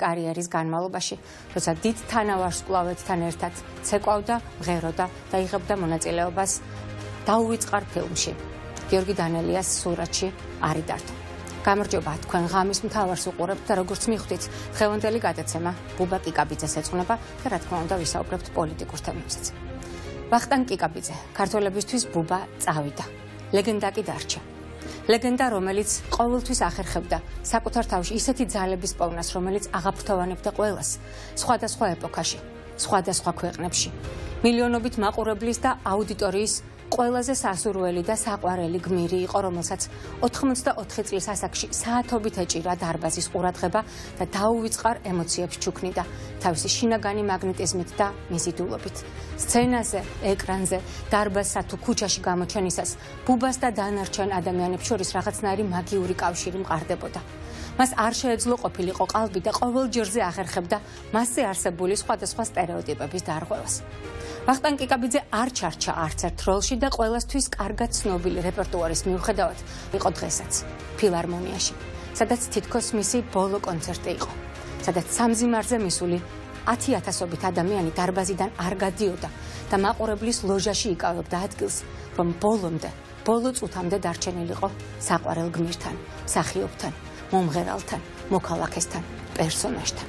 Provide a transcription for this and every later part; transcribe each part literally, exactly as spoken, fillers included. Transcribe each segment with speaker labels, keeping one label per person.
Speaker 1: კარიერის განმავლობაში, როცა დიდ თანავარსკვლავედთან ერთად ცეკვავდა, მღეროდა და იღებდა მონაწილეობას დაუვიწყარ ფილმში. გიორგი დანელიას სურათში არი დართო. გამარჯობა, თქვენ ღამის მთავარს უყურებთ და როგორც მიხვდით, დღევანდელი გადაცემა ბუბა კიკაბიძეს ეძღვნება და რა თქმა უნდა ვისაუბრებთ პოლიტიკურ თემებზეც. ვახტანგ კიკაბიძე, ქართველებისთვის ბუბა წავიდა. ლეგენდა კი დარჩა. ლეგენდა, რომელიც ყოველთვის ახერხებდა საკუთარ თავში ისეთი ძალების პოვნას, რომელიც აღაფრთოვანებდა ყველას, სხვადასხვა ეპოქაში, სხვადასხვა ქვეყნებში. მილიონობით მაყურებლის და აუდიტორიის ყველაზე სასურველი და საყვარელი გმირი იყო, რომელსაც ოთხმოცდაოთხი წლის ასაკში საათობით ეჭირა დარბაზის ყურადღება და დაუვიწყარ ემოციებს ჩუქნიდა თავისი შინაგანი მაგნეტიზმით და მიზიდულობით. სცენაზე, ეკრანზე, დარბაზსა თუ ქუჩაში გამოჩენისას ბუბას და დანარჩენ ადამიანებს შორის რაღაცნაირი მაგიური კავშირი მყარდებოდა. მას არ შეეძლო ყოფილიყო ყალბი და ყოველ ჯერზე ახერხებდა მასზე არსებული სხვადასხვა სტერეოტიპების დარღვევას. ვახტანგ კიკაბიძე არ ჩარჩა არც ერთ როლში და ყველასთვის კარგად ცნობილი რეპერტუარის მიუხედავად იყო დღესაც ფილარმონიაში, სადაც თითქოს მისი ბოლო კონცერტი იყო, სადაც სამზიმარზე მისული ათი ათასობით ადამიანი დარბაზიდან არ გადიოდა და მაყურებლის ლოჟაში იკავებდა ადგილს, რომ ბოლომდე, ბოლო წუთამდე დარჩენილიყო საყვარელ გმირთან, მსახიობთან, მომღერალთან, მოქალაქესთან, პერსონაჟთან.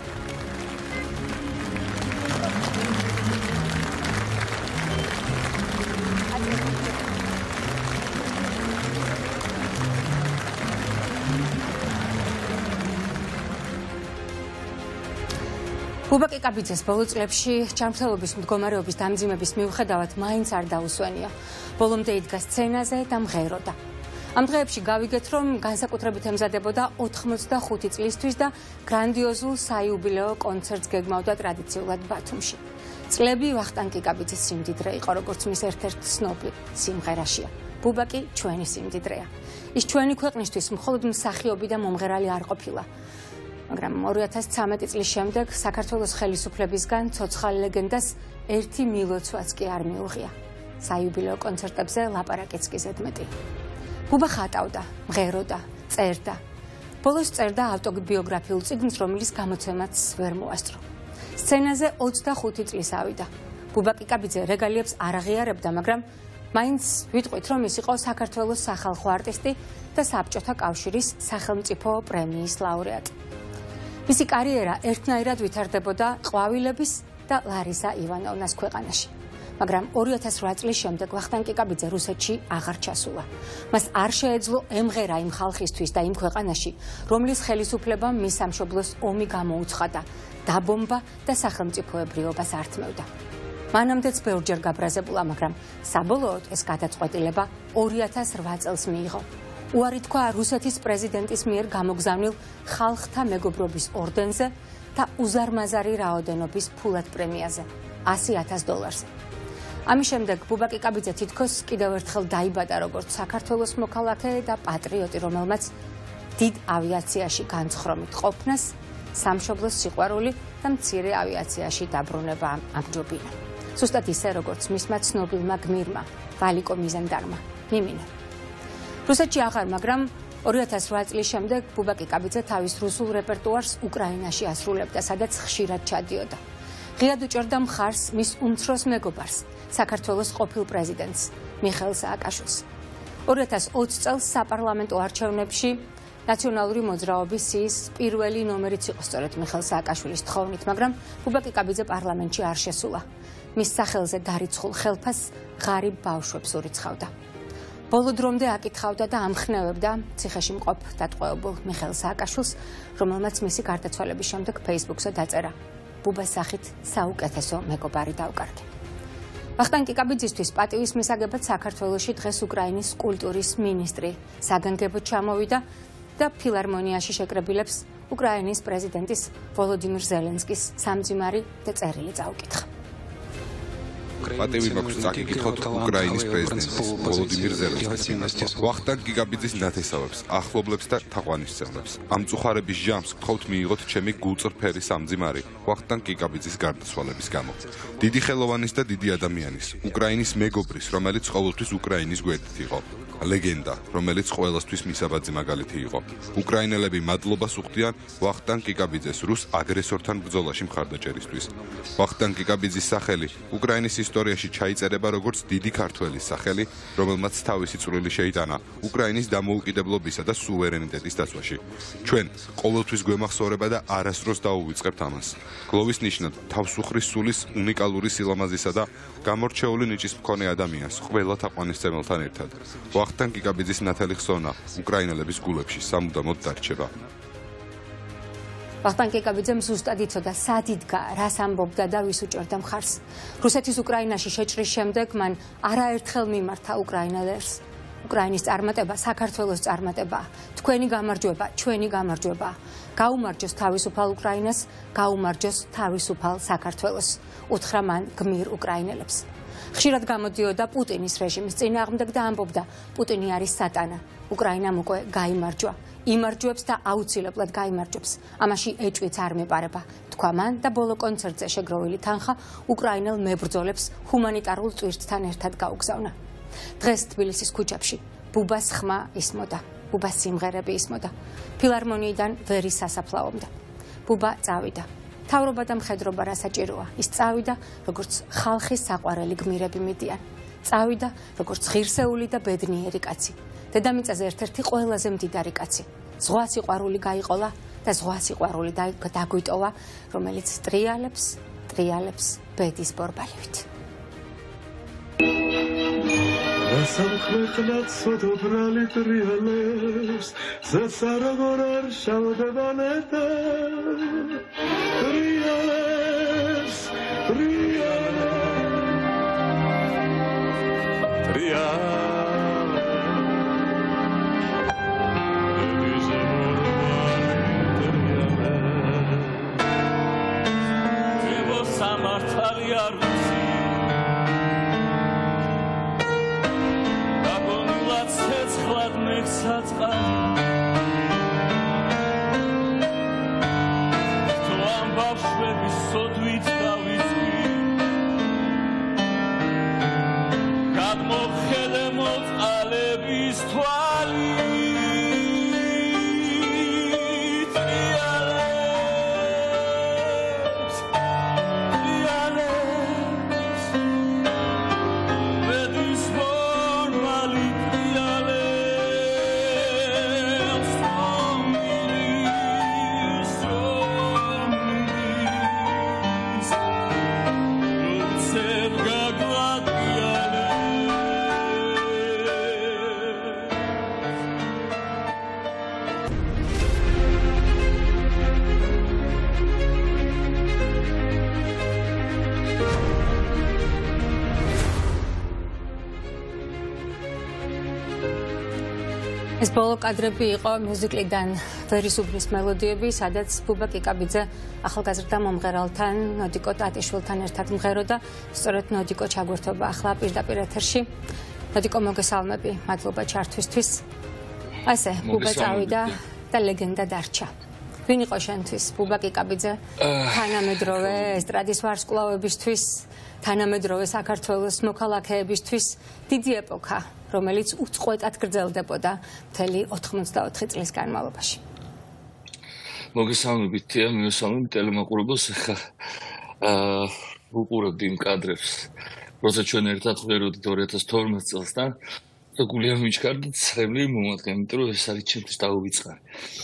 Speaker 1: ბუბა კიკაბიძეს ბოლო წლებში ჯანმრთელობის მდგომარეობის დამძიმების მიუხედავად მაინც არ დაუსვენია. ბოლომდე იდგა სცენაზე და მღეროდა. ამ დღეებში გავიგეთ, რომ განსაკუთრებით ემზადებოდა ოთხმოცდახუთი წლისთვის და გრანდიოზულ საიუბილეო კონცერტს გეგმავდა ტრადიციულად ბათუმში. წლები ვახტანგ კიკაბიძის სიმდიდრე იყო, როგორც მის ერთ-ერთ ცნობილ სიმღერაშია. ბუბა კი ჩვენი სიმდიდრეა. ის ჩვენი ქვეყნისთვის მხოლოდ მსახიობი და მომღერალი არ ყოფილა. მაგრამ ორი ათას ცხრამეტი წლის შემდეგ საქართველოს ხელისუფლებისგან ცოცხალ ლეგენდას ერთი მილოცვაც კი არ მიუღია. საიუბილეო კონცერტებზე ლაპარაკიც კი ზედმეტი. ბუბა ხატავდა, მღეროდა, წერდა. ბოლოს წერდა ავტობიოგრაფიულ წიგნს, რომლის გამოცემაც ვერ მოასწრო. სცენაზე ოცდახუთი წლის ავიდა. ბუბა კიკაბიძე რეგალიებს არ აღიარებდა, მაგრამ მაინც ვიტყვით, რომ ის იყო საქართველოს სახალხო არტისტი და საბჭოთა კავშირის სახელმწიფო პრემიის ლაურეატი. მისი კარიერა ერთნაირად ვითარდებოდა ყვავილების და ლარისა ივანოვნას ქვეყანაში. მაგრამ ორი ათას რვა წლის შემდეგ ვახტანგ კიკაბიძე რუსეთში აღარ ჩასულა. მას არ შეეძლო ემღერა იმ ხალხისთვის და იმ ქვეყანაში, რომლის ხელისუფლებამ მის სამშობლოს ომი გამოუცხადა, დაბომბა და სახელმწიფოებრიობას ართმევდა. მანამდეც ბევრჯერ გაბრაზებულა, მაგრამ საბოლოოდ ეს გადაწყვეტილება ორი ათას რვა წელს მიიღო. უარი თქვა რუსეთის პრეზიდენტის მიერ გამოგზავნილ ხალხთა მეგობრობის ორდენზე და უზარმაზარი რაოდენობის ფულად პრემიაზე, ასი ათას დოლარზე. ამის შემდეგ ბუბა კიკაბიძე თითქოს კიდევ ერთხელ დაიბადა როგორც საქართველოს მოქალაქე და პატრიოტი, რომელმაც დიდ ავიაციაში განცხრომით ყოფნას, სამშობლოს სიყვარული და მცირე ავიაციაში დაბრუნება ამჯობინა. ზუსტად ისე, როგორც მისმა ცნობილმა გმირმა, ვალიკო მიზანდარმა, ნიმინა. რუსეთში აღარ, მაგრამ ორი ათას რვა წლის შემდეგ ბუბა კიკაბიძე თავის რუსულ რეპერტუარს უკრაინაში ასრულებდა, სადაც ხშირად ჩადიოდა. ღიად უჭერდა მხარს მის უმცროს მეგობარს, საქართველოს ყოფილ პრეზიდენტს, მიხეილ სააკაშვილს. ორი ათას ოცი წელს საპარლამენტო არჩევნებში ნაციონალური მოძრაობის სიის პირველი ნომერიც იყო სწორედ მიხეილ სააკაშვილის თხოვნით, მაგრამ ბუბა კიკაბიძე პარლამენტში არ შესულა. მის სახელზე დარიცხულ ხელფასს ღარიბ ბავშვებს ურიცხავდა. ბოლო დრომდე აკითხავდა და ამხნევებდა ციხეში მყოფ დატყვევებულ მიხეილ სააკაშვილს, რომელმაც მისი გარდაცვალების შემდეგ ფეისბუქზე დაწერა: ბუბას სახით საუკეთესო მეგობარი დავკარგე. ვახტანგ კიკაბიძისთვის პატივის მისაგებად საქართველოში დღეს უკრაინის კულტურის მინისტრი საგანგებოდ ჩამოვიდა და ფილარმონიაში შეკრებილებს უკრაინის პრეზიდენტის ვოლოდიმირ ზელენსკის სამძიმარი და წერილი წაუკითხა.
Speaker 2: პატივი მაქვს წაკითხოთ უკრაინის პრეზიდენტის ვოლოდიმირ ზელენსკის ვახტანგ გიგაბიძის ნათესავებს, ახლობლებს და თაყვანისმცემლებს. ამ წუხარების ჟამს გთხოვთ მიიღოთ ჩემი გულწრფერი სამძიმარი ვახტანგ გიგაბიძის გარდაცვალების გამო. დიდი ხელოვანის და დიდი ადამიანის, უკრაინის მეგობრის, რომელიც ყოველთვის უკრაინის გვერდით იყო. ლეგენდა, რომელიც ყველასთვის მისაბაძი მაგალითი იყო. უკრაინელები მადლობას უხდიან ვახტანგ გიგაბიძეს რუს აგრესორთან ბრძოლაში მხარდაჭერისთვის. ვახტანგ გიგაბიძის სახელი უკრაინის ისტორიაში ჩაიწერება როგორც დიდი ქართველის სახელი, რომელმაც თავისი წვლილი შეიტანა უკრაინის დამოუკიდებლობისა და სუვერენიტეტის დაცვაში. ჩვენ ყოველთვის გვემახსოვრება და არასდროს დაუვიწყებთ ამას. გლოვის ნიშნად თავსუხრის სულის უნიკალური სილამაზისა და გამორჩეული ნიჭის მქონე ადამიანს ყველა თაყვანისმცემელთან ერთად. ვახტანგ გიგაბიძის ნათელი ხსოვნა უკრაინელების გულებში სამუდამოდ დარჩება.
Speaker 1: ვახტანგ გიგაბიძემ ზუსტად იცოდა სად იდგა, რას ამბობდა და ვის უჭერდა მხარს. რუსეთის უკრაინაში შეჭრის შემდეგ მან არაერთხელ მიმართა უკრაინელებს. უკრაინის წარმატება საქართველოს წარმატება, თქვენი გამარჯვება, ჩვენი გამარჯვება. გაუმარჯოს თავისუფალ უკრაინას, გაუმარჯოს თავისუფალ საქართველოს. უთხრა მან გმირ უკრაინელებს. ხშირად გამოდიოდა პუტინის რეჟიმის წინააღმდეგ და ამბობდა, პუტინი არის სატანა. უკრაინამ უკვე გაიმარჯვა. იმარჯვებს და აუცილებლად გაიმარჯვებს. ამაში ეჭვიც არ მეპარება. თქვა მან და ბოლო კონცერტზე შეგროვილი თანხა უკრაინელ მებრძოლებს ჰუმანიტარულ ტვირთთან ერთად გაუგზავნა. დღეს თბილისის ქუჩებში ბუბას ხმა ისმოდა, ბუბას სიმღერები ისმოდა. ფილარმონიიდან ვერის სასაფლაომდე. ბუბა წავიდა. თავრობა და მხედრობა რა საჭიროა. ის წავიდა, როგორც ხალხის საყვარელი გმირები მიდიან. წავიდა, როგორც ღირსეული და ბედნიერი კაცი. დედამიწაზე ერთ-ერთი ყველაზე მდიდარი კაცი. ზღვა სიყვარული გაიყოლა და ზღვა სიყვარული დაგვიტოვა, რომელიც ტრიალებს, ტრიალებს ბედის ბორბალივით.
Speaker 3: სამხრეთნად სოდობრალი ტრიალებს, ზესარაგორ არ შავდებანეთა. ტრიალებს, ტრიალებს, ტრიალებს, ტრიალებს, სამართალი არ თუ ამბავშვების სოდვით დავიწყი გადმოხედე მოწყალების თვალი ტრიალებს, ტრიალებს, ბედის ბორბალი
Speaker 1: ეს ბოლო კადრები იყო მიუზიკლიდან ვერის უბნის მელოდიები, სადაც ბუბა გიგაბიძე ახალგაზრდა მომღერალთან, ნოდიკო ტატიშვილთან ერთად მღეროდა. სწორედ ნოდიკო ჩაგვერთობა ახლა პირდაპირ ეთერში. ნოდიკო, მოგესალმები, მადლობა ჩართვისთვის. ასე, ბუბა წავიდა და ლეგენდა დარჩა. ვინ იყო შენთვის ბუბა გიგაბიძე? თანამედროვე ესტრადის ვარსკვლავებისთვის, თანამედროვე საქართველოს მოქალაქეებისთვის დიდი ეპოქა, რომელიც უწყვეტად გრძელდებოდა მთელი ოთხმოცდაოთხი წლის განმავლობაში.
Speaker 4: მოგესალმებით, თია, მოგესალმებით ტელემაყურებელს. ხა აა უყურებდი იმ კადრებს, როცა ჩვენ ერთად ვღეროდით ორი ათას თორმეტ წელს და გული არ მიჩქარდა ცრემლი მომატყე, იმიტომ რომ ეს არის ჩემთვის დაუვიწყარი.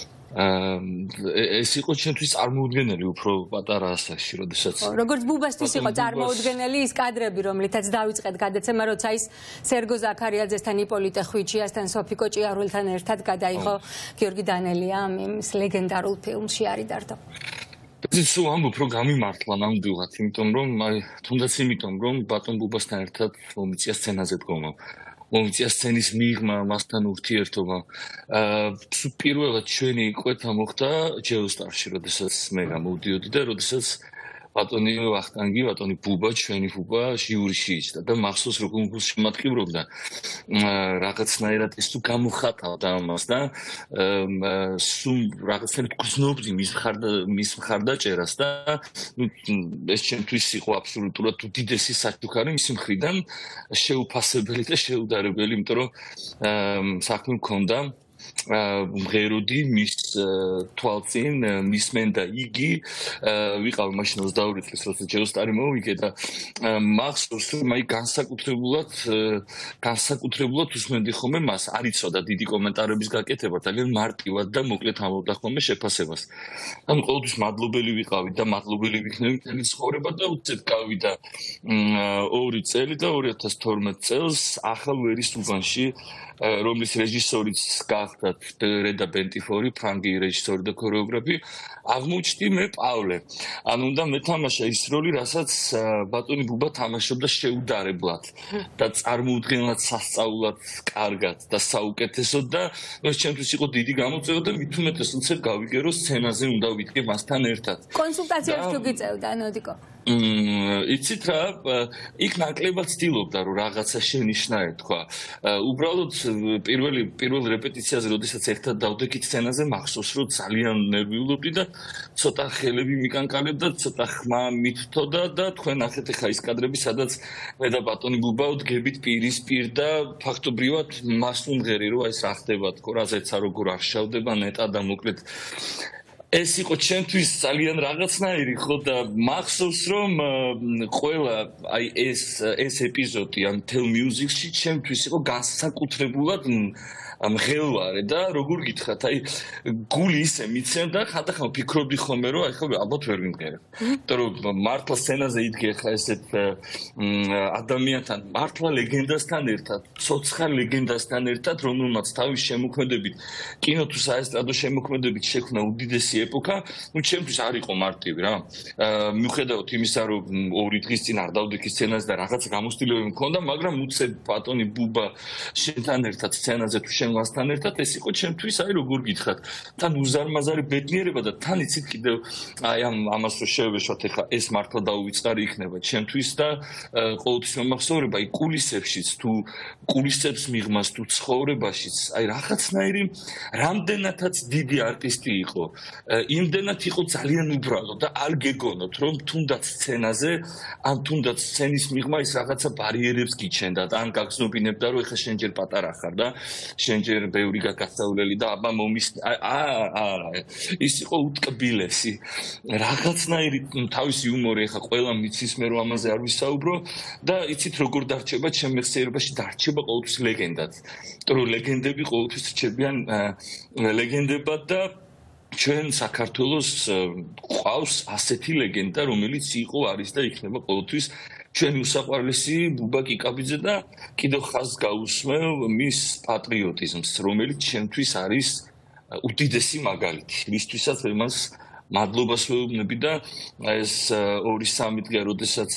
Speaker 4: ეს იყო ჩემთვის წარმოუდგენელი უფრო პატარა ასაკში, როდესაც
Speaker 1: როგორც ბუბასთვის იყო წარმოუდგენელი ის კადრები, რომლითაც დავიწყეთ გადაცემა, როცა ის სერგო ზაქარიაძესთან, იპოლიტე ხვიჩიასთან, სოფიკო ჭიარულთან ერთად გადაიღო გიორგი დანელიამ იმის ლეგენდარულ ფილმში არიდარდო.
Speaker 4: ეს სულ ამბობ რომ გამიმართლა ნამდვილად, იმიტომ რომ აი თუნდაც იმიტომ რომ ბატონ ბუბასთან ერთად მომიწია სცენაზე დგომა. მომიწია სცენის მიღმა, მასთან ურთიერთობა. აა პირველად ჩვენი ყვეთა მოხდა ჯეოსტარში, როდესაც მე გამოვდიოდი და როდესაც ბატონი ვახტანგი, ბატონი ბუბა, ჩვენი ბუბა ჟიურში იჯდა და მახსოვს რომ კონკურსში შემატყივრობდა. რაღაცნაირად ის თუ გამოხატავდა ამას და სულ რაღაცნაირად გრძნობდი მის მხარდა მის მხარდაჭერას და ნუ ეს ჩემთვის იყო აბსოლუტურად უდიდესი საჩუქარი მის მხრიდან შეუფასებელი და შეუდარებელი, იმიტომ რომ საქმე მქონდა მღეროდი მის თვალწინ მისმენდა იგი ვიყავ მაშინ ოცდაორი წლის როცა ჯეოსტარი მოვიგე და მახსოვს რომ აი განსაკუთრებულად განსაკუთრებულად უსმენდი ხოლმე მას არ იცოდა დიდი კომენტარების გაკეთება ძალიან მარტივად და მოკლედ ამბობდა ხოლმე შეფასებას ანუ ყოველთვის მადლობელი ვიყავი და მადლობელი ვიქნები მთელი ცხოვრება და უცებ გავიდა ორი წელი და ორი ათას თორმეტ წელს ახალ ვერის უბანში რომლის რეჟისორიც გახდათ რედა ბენტიფორი, ფრანგი რეჟისორი და ქორეოგრაფი, აღმოჩნდი მე პავლე. ანუ უნდა მეთამაშა ის როლი, რასაც ბატონი ბუბა თამაშობდა შეუდარებლად და წარმოუდგენლად სასწაულად, კარგად და საუკეთესოდ და ეს ჩემთვის იყო დიდი გამოწვევა და მით უმეტეს უცებ გავიგერო სცენაზე უნდა ვიდგე მასთან ერთად.
Speaker 1: კონსულტაციებს თუ გიწევდა, ნოდიკო?
Speaker 4: იცით რა, იქ ნაკლებად ცდილობდა რომ რაღაცა შენიშნა ეთქვა. უბრალოდ პირველი პირველ რეპეტიციაზე, როდესაც ერთად დავდექით სცენაზე, მახსოვს რომ ძალიან ნერვიულობდი და ცოტა ხელები მიკანკალებდა, ცოტა ხმა მithთოდა და თქვენ ნახეთ ახლა ის კადრები, სადაც მე და ბატონი ბუბა ვდგებით პირისპირ და ფაქტობრივად მას უმღერი რომ აი ეს რა ხდება თქო, რაზეცა როგორ აღშავდება ნეტა და მოკლედ ეს იყო ჩემთვის ძალიან რაღაცნაირი ხო და მახსოვს რომ ყველა აი ეს ეს ეპიზოდი ამ თელ მიუზიკში ჩემთვის იყო განსაკუთრებულად მღელვარე და როგორ გითხრათ აი გული ისე მიცემდა ხანდახან ვფიქრობდი ხოლმე რომ აი ხო ალბათ ვერ ვიმღერებ იმიტომ რომ მართლა სცენაზე იდგე ხა ესეთ ადამიანთან მართლა ლეგენდასთან ერთად ცოცხალ ლეგენდასთან ერთად რომელმაც თავის შემოქმედებით კინო თუ საესტრადო შემოქმედებით შექმნა უდიდესი ეპოქა ну ჩემთვის არ იყო მარტივი რა მიუხედავად იმისა რომ ორი დღის წინ არ დავდექი სცენაზე და რაღაც გამოცდილებები მქონდა მაგრამ უცებ ბატონი ბუბა შენთან ერთად სცენაზე თუ მასთან ერთად ეს იყო ჩემთვის აი როგორ გითხრათ თან უზარმაზარი ბედნიერება და თან იცით კიდევ აი ამ ამას რო შევეშვათ ეხა ეს მართლა დაუვიწყარი იქნება ჩემთვის და ყოველთვის მომახსოვრება აი კულისებშიც თუ კულისებს მიღმას თუ ცხოვრებაშიც აი რაღაცნაირი რამდენადაც დიდი არტისტი იყო იმდენად იყო ძალიან უბრალო და არ გეგონოთ რომ თუნდაც სცენაზე ან თუნდაც სცენის მიღმა ის რაღაცა ბარიერებს გიჩენდა და ან გაგზნობინებდა რომ ეხა შენ ჯერ პატარა ხარ და შენჯერ ბევრი გაგასწავლელი და აბა მომის არა ის იყო უტკბილესი რაღაცნაირი თავისი იუმორი ახლა ყველა მიცის მე რომ ამაზე არ ვისაუბრო და იცით როგორ დარჩება ჩემ მეხსიერებაში დარჩება ყოველთვის ლეგენდად იმიტომ რომ ლეგენდები ყოველთვის რჩებიან ლეგენდებად და ჩვენ საქართველოს ყავს ასეთი ლეგენდა რომელიც იყო არის და იქნება ყოველთვის ჩვენი უსაყვარლესი ბუბა კიკაბიძე და კიდევ ხაზს გაუსმევ მის პატრიოტიზმს რომელიც ჩემთვის არის უდიდესი მაგალითი მისთვისაც იმას მადლობას ვეუბნები და ეს ორი სამი დღე როდესაც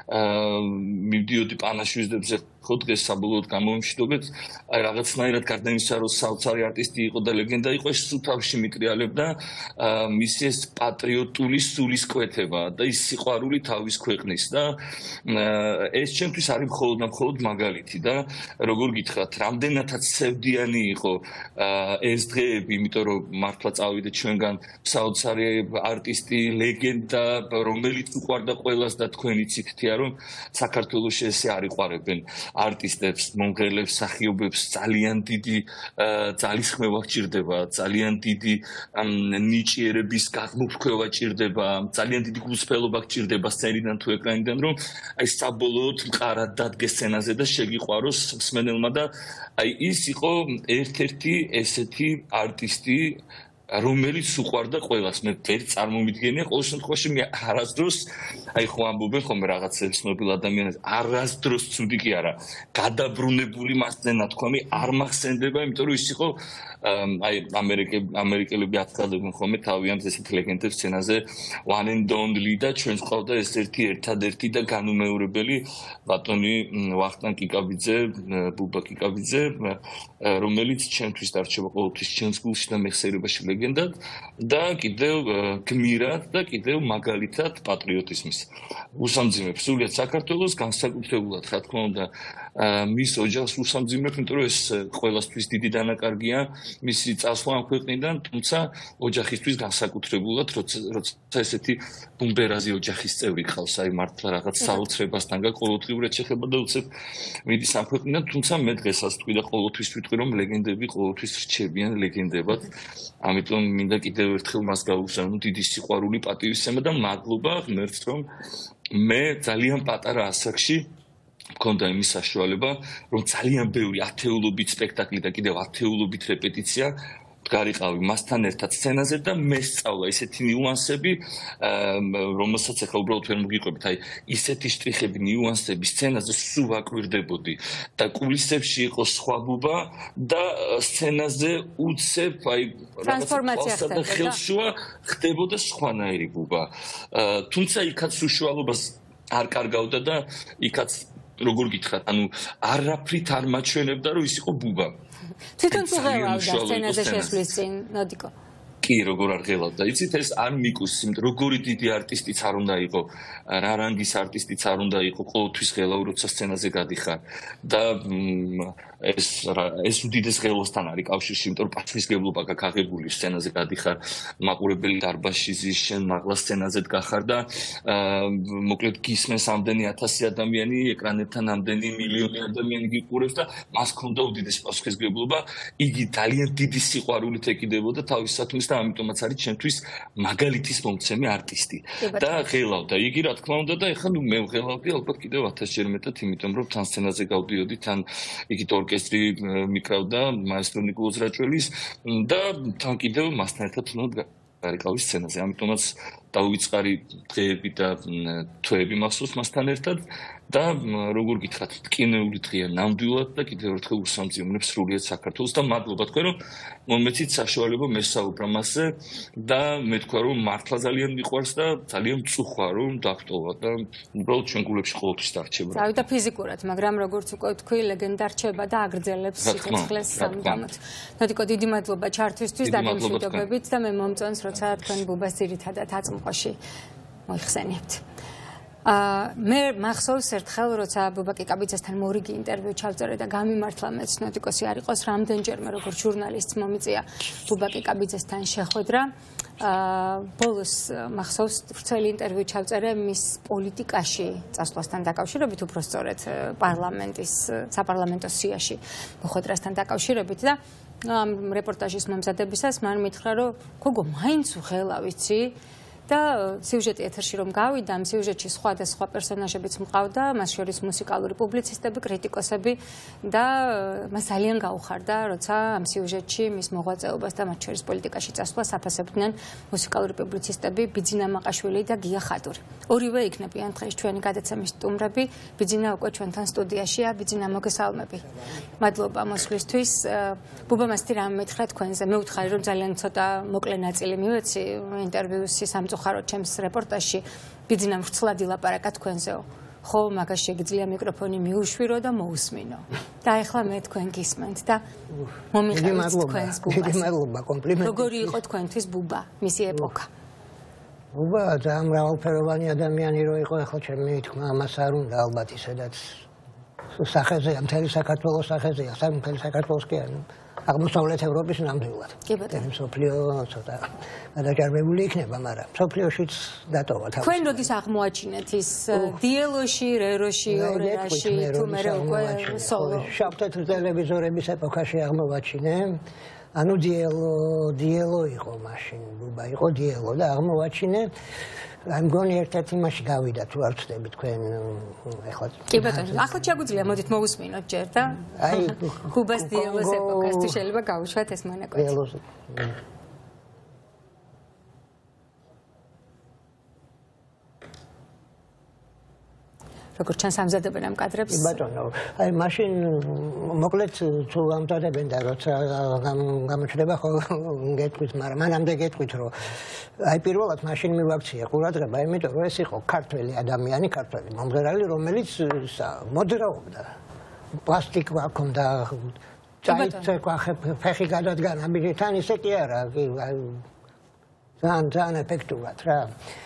Speaker 4: მივდიოდი პანაშვიდებზე ხო დღეს საბოლოოდ გამომშვიდობეთ აი რაღაცნაირად გარდა იმისა რომ საოცარი არტისტი იყო და ლეგენდა იყო ეს სუთავში მიტრიალებდა მისი ეს პატრიოტული სულისკვეთება და ის სიყვარული თავის ქვეყნის და ეს ჩემთვის არის მხოლოდ და მხოლოდ მაგალითი და როგორ გითხრათ რამდენადაც სევდიანი იყო ეს დღეები იმიტომ რომ მართლა წავიდეთ ჩვენგან საოცარი არტისტი ლეგენდა რომელიც უყვარდა ყველას და თქვენ იცით რომ საქართველოში ესე არ იყვარებენ არტისტებს, მომღერლებს, მსახიობებს ძალიან დიდი ძალისხმევა გჭირდება, ძალიან დიდი ნიჭიერების გაღმოქვევა გჭირდება, ძალიან დიდი გულსფელობა გჭირდება სცენიდან თუ ეკრანიდან, რომ აი საბოლოოდ მყარად დადგეს სცენაზე და შეგიყვაროს მსმენელმა და აი ის იყო ერთ-ერთი ესეთი არტისტი რომელიც უყვარდა ყველას მე ვერ წარმომიდგენია ყოველ შემთხვევაში მე არასდროს აი ხო ამბობენ ხომ რაღაცებს ნობილ ადამიანებს არასდროს ცუდი კი არა გადაბრუნებული მასზე ნათქვამი არ მახსენდება იმიტომ რომ ის იყო აი ამერიკე ამერიკელები აცალებენ ხოლმე თავიანთ ესეთ ლეგენდებს სცენაზე one and only და ჩვენს ყავდა ეს ერთი ერთადერთი და განუმეორებელი ბატონი ვახტანგ კიკაბიძე ბუბა კიკაბიძე რომელიც ჩემთვის დარჩება ყოველთვის ჩემს გულში და მეხსიერებაში ლეგენდად და კიდევ გმირად და კიდევ მაგალითად პატრიოტიზმის. უსამძიმებს სულიად საქართველოს, განსაკუთრებულად რა თქმა უნდა მის ოჯახს უსამძიმებს, იმიტომ რომ ეს ყველასთვის დიდი დანაკარგია მისი წასვლა ამ ქვეყნიდან, თუმცა ოჯახისთვის განსაკუთრებულად, როცა როცა ესეთი ბუმბერაზი ოჯახის წევრი ხავს, აი მართლა რაღაც საოცრებასთან გაყოლოთლიურად შეხება და უცებ მიდის ამ ქვეყნიდან, თუმცა მე დღესაც თქვი და ყოველთვის ვიტყვი, რომ ლეგენდები ყოველთვის რჩებიან ლეგენდებად. ამიტომ მინდა კიდევ ერთხელ მას გავუსვამო დიდი სიყვარული, პატივისცემა და მადლობა ღმერთს, რომ მე ძალიან პატარა ასაკში მქონდა იმის საშუალება, რომ ძალიან ბევრი ათეულობით სპექტაკლი და კიდევ ათეულობით რეპეტიცია გარიყავი მასთან ერთად სცენაზე და მე სწავლა ისეთი ნიუანსები, რომელსაც ახლა უბრალოდ ვერ მოგიყვებით, აი ისეთი შტრიხები, ნიუანსები სცენაზე სულ ვაკვირდებოდი და კულისებში იყო სხვა ბუბა და სცენაზე უცებ აი
Speaker 1: ტრანსფორმაცია ხდებოდა
Speaker 4: და ხელშუა ხდებოდა სხვანაირი ბუბა. თუმცა იქაც უშუალობას არ კარგავდა და იქაც როგორ გითხრათ, ანუ არაფრით არ მაჩვენებდა, რომ ის იყო ბუბა.
Speaker 1: თვითონ თუ ღელავდა სცენაზე შესვლის წინ, ნოდიკო?
Speaker 4: კი, როგორ არ ღელავდა. იცით, ეს არ მიკუსს, იმიტომ როგორი დიდი არტისტიც არ უნდა იყო, რა რანგის არტისტიც არ უნდა იყო, ყოველთვის ღელავ, როცა სცენაზე გადიხარ. და ეს ეს უდიდეს ღელოსთან არის კავშირში, იმიტომ რომ პასუხისმგებლობა გაქვს აღებული სცენაზე გადიხარ, მაყურებელი დარბაზში ზის, შენ მაღლა სცენაზე დგახარ და მოკლედ გისმენს ამდენი ათასი ადამიანი, ეკრანებთან ამდენი მილიონი ადამიანი გიყურებს და მას ჰქონდა უდიდეს პასუხისმგებლობა, იგი ძალიან დიდი სიყვარულით ეკიდებოდა თავის სათქმეს და ამიტომაც არის ჩემთვის მაგალითის მომცემი არტისტი. და ღელავდა იგი, რა თქმა უნდა, და ეხლა ნუ მე ვღელავდი ალბათ კიდევ ათასჯერ მეტად, იმიტომ რომ თან სცენაზე გავდიოდი, თან იგივე ორკესტრი მიკრავდა მაესტრო ნიკოლოზ რაჭველის და თან კიდევ მასთან ერთად უნდა გარიყავი სცენაზე. ამიტომაც დაუვიწყარი დღეები და თვეები მახსოვს მასთან ერთად და როგორ გითხრათ, ტკინეული დღეა ნამდვილად და კიდევ ერთხელ უსამძიმნებს სრულიად საქართველოს და მადლობა თქვენ, რომ მომეცით საშუალება მესაუბრა მასზე და მე თქვა, რომ მართლა ძალიან მიყვარს და ძალიან მწუხვა, რომ დაგტოვა და უბრალოდ ჩვენ გულებში ყოველთვის დარჩება.
Speaker 1: წავიდა ფიზიკურად, მაგრამ როგორც უკვე თქვი, ლეგენდა რჩება და აგრძელებს სიცოცხლეს სამუდამოდ. ნოდიკო, დიდი მადლობა ჩართვისთვის და გემშვიდობებით და მე მომწონს, როცა თქვენ ბუბას ძირითადად აწმყოში მოიხსენიებთ. მე მახსოვს ერთხელ, როცა ბუბა კიკაბიძესთან მორიგი ინტერვიუ ჩავწერე და გამიმართლა მეც ნოდიკოსი არ იყოს, რამდენჯერმე როგორც ჟურნალისტს მომიწია ბუბა კიკაბიძესთან შეხვედრა. ბოლოს მახსოვს ვრცელი ინტერვიუ ჩავწერე მის პოლიტიკაში წასვლასთან დაკავშირებით, უფრო სწორედ პარლამენტის საპარლამენტო სიაში მოხვედრასთან დაკავშირებით და ამ რეპორტაჟის მომზადებისას მან მითხრა, რომ გოგო, მაინც უღელა ვიცი? და სიუჟეტი ეთერში რომ გავიდა, ამ სიუჟეტში სხვადასხვა პერსონაჟებიც მყავდა, მას შორის მუსიკალური პუბლიცისტები, კრიტიკოსები და მას ძალიან გაუხარდა, როცა ამ სიუჟეტში მის მოღვაწეობას და მათ შორის პოლიტიკაში წასვლას აფასებდნენ მუსიკალური პუბლიცისტები ბიძინა მაყაშვილი და გია ხატური. ორივე იქნებიან დღეს ჩვენი გადაცემის სტუმრები. ბიძინა უკვე ჩვენთან სტუდიაშია. ბიძინა, მოგესალმები. მადლობა მოსვლისთვის. ბუბა მასთი რამ მითხრა თქვენზე? მე ვთხარი, რომ ძალიან ცოტა მოკლე ნაწილი მივეცი ინტერვიუს სამწუხაროდ ჩემს რეპორტაჟში ბიძინამ ვრცლად ილაპარაკა თქვენზეო. ხო, მაგას შეგიძლია მიკროფონი მიუშვირო და მოусმინო. და ეხლა მე თქვენ გისმენთ და მომიყევით თქვენს ბუბას.
Speaker 5: დიდი მადლობა, კომპლიმენტი.
Speaker 1: როგორი იყო თქვენთვის ბუბა, მისი ეპოქა?
Speaker 5: ბუბა ძალიან მრავალფეროვანი ადამიანი რო იყო, ეხლა ჩემი თქმა ამას არ უნდა ალბათ ისედაც სახეზეა, მთელი საქართველოს სახეზეა, მთელი საქართველოს კი არა. აღმოსავლეთ ევროპის ნამდვილად.
Speaker 1: კი ბატონო.
Speaker 5: სოფლიო ცოტა გადაჭარბებული იქნება, მაგრამ სოფლიოშიც დატოვა თავი.
Speaker 1: თქვენ როდის აღმოაჩინეთ ის დიელოში, რეროში, ორერაში, თუ მე უკვე სოლო?
Speaker 5: შავ-თეთრ ტელევიზორების ეპოქაში აღმოვაჩინე. ანუ დიელო, დიელო იყო მაშინ, ბუბა იყო დიელო და აღმოვაჩინე. აი მგონი ერთ-ერთ იმაში გავიდა თუ არ ვწდები თქვენ ეხლა.
Speaker 1: კი ბატონო, ახლა შეგვიძლია მოდით მოусმინოთ ჯერ და
Speaker 5: აი
Speaker 1: ბუბას დიელოს ეპოქას თუ შეიძლება გავუშვათ ეს მონაკვეთი.
Speaker 5: დიელოს
Speaker 1: როგორც ჩანს ამზადებენ ამ კადრებს.
Speaker 5: ბატონო, აი მაშინ მოკლედ თუ ამზადებენ და როცა გამოჩნდება ხო გეტყვით, მაგრამ მანამდე გეტყვით, რომ აი პირველად მაშინ მივაქცია ყურადღება, იმიტომ რომ ეს იყო ქართველი ადამიანი, ქართველი მომღერალი, რომელიც მოძრაობდა. პლასტიკვა ჰქონდა, წაიწეკვა ფეხი გადადგან ამბიჯიდან ისე კი არა ძალიან ძალიან ეფექტურად რა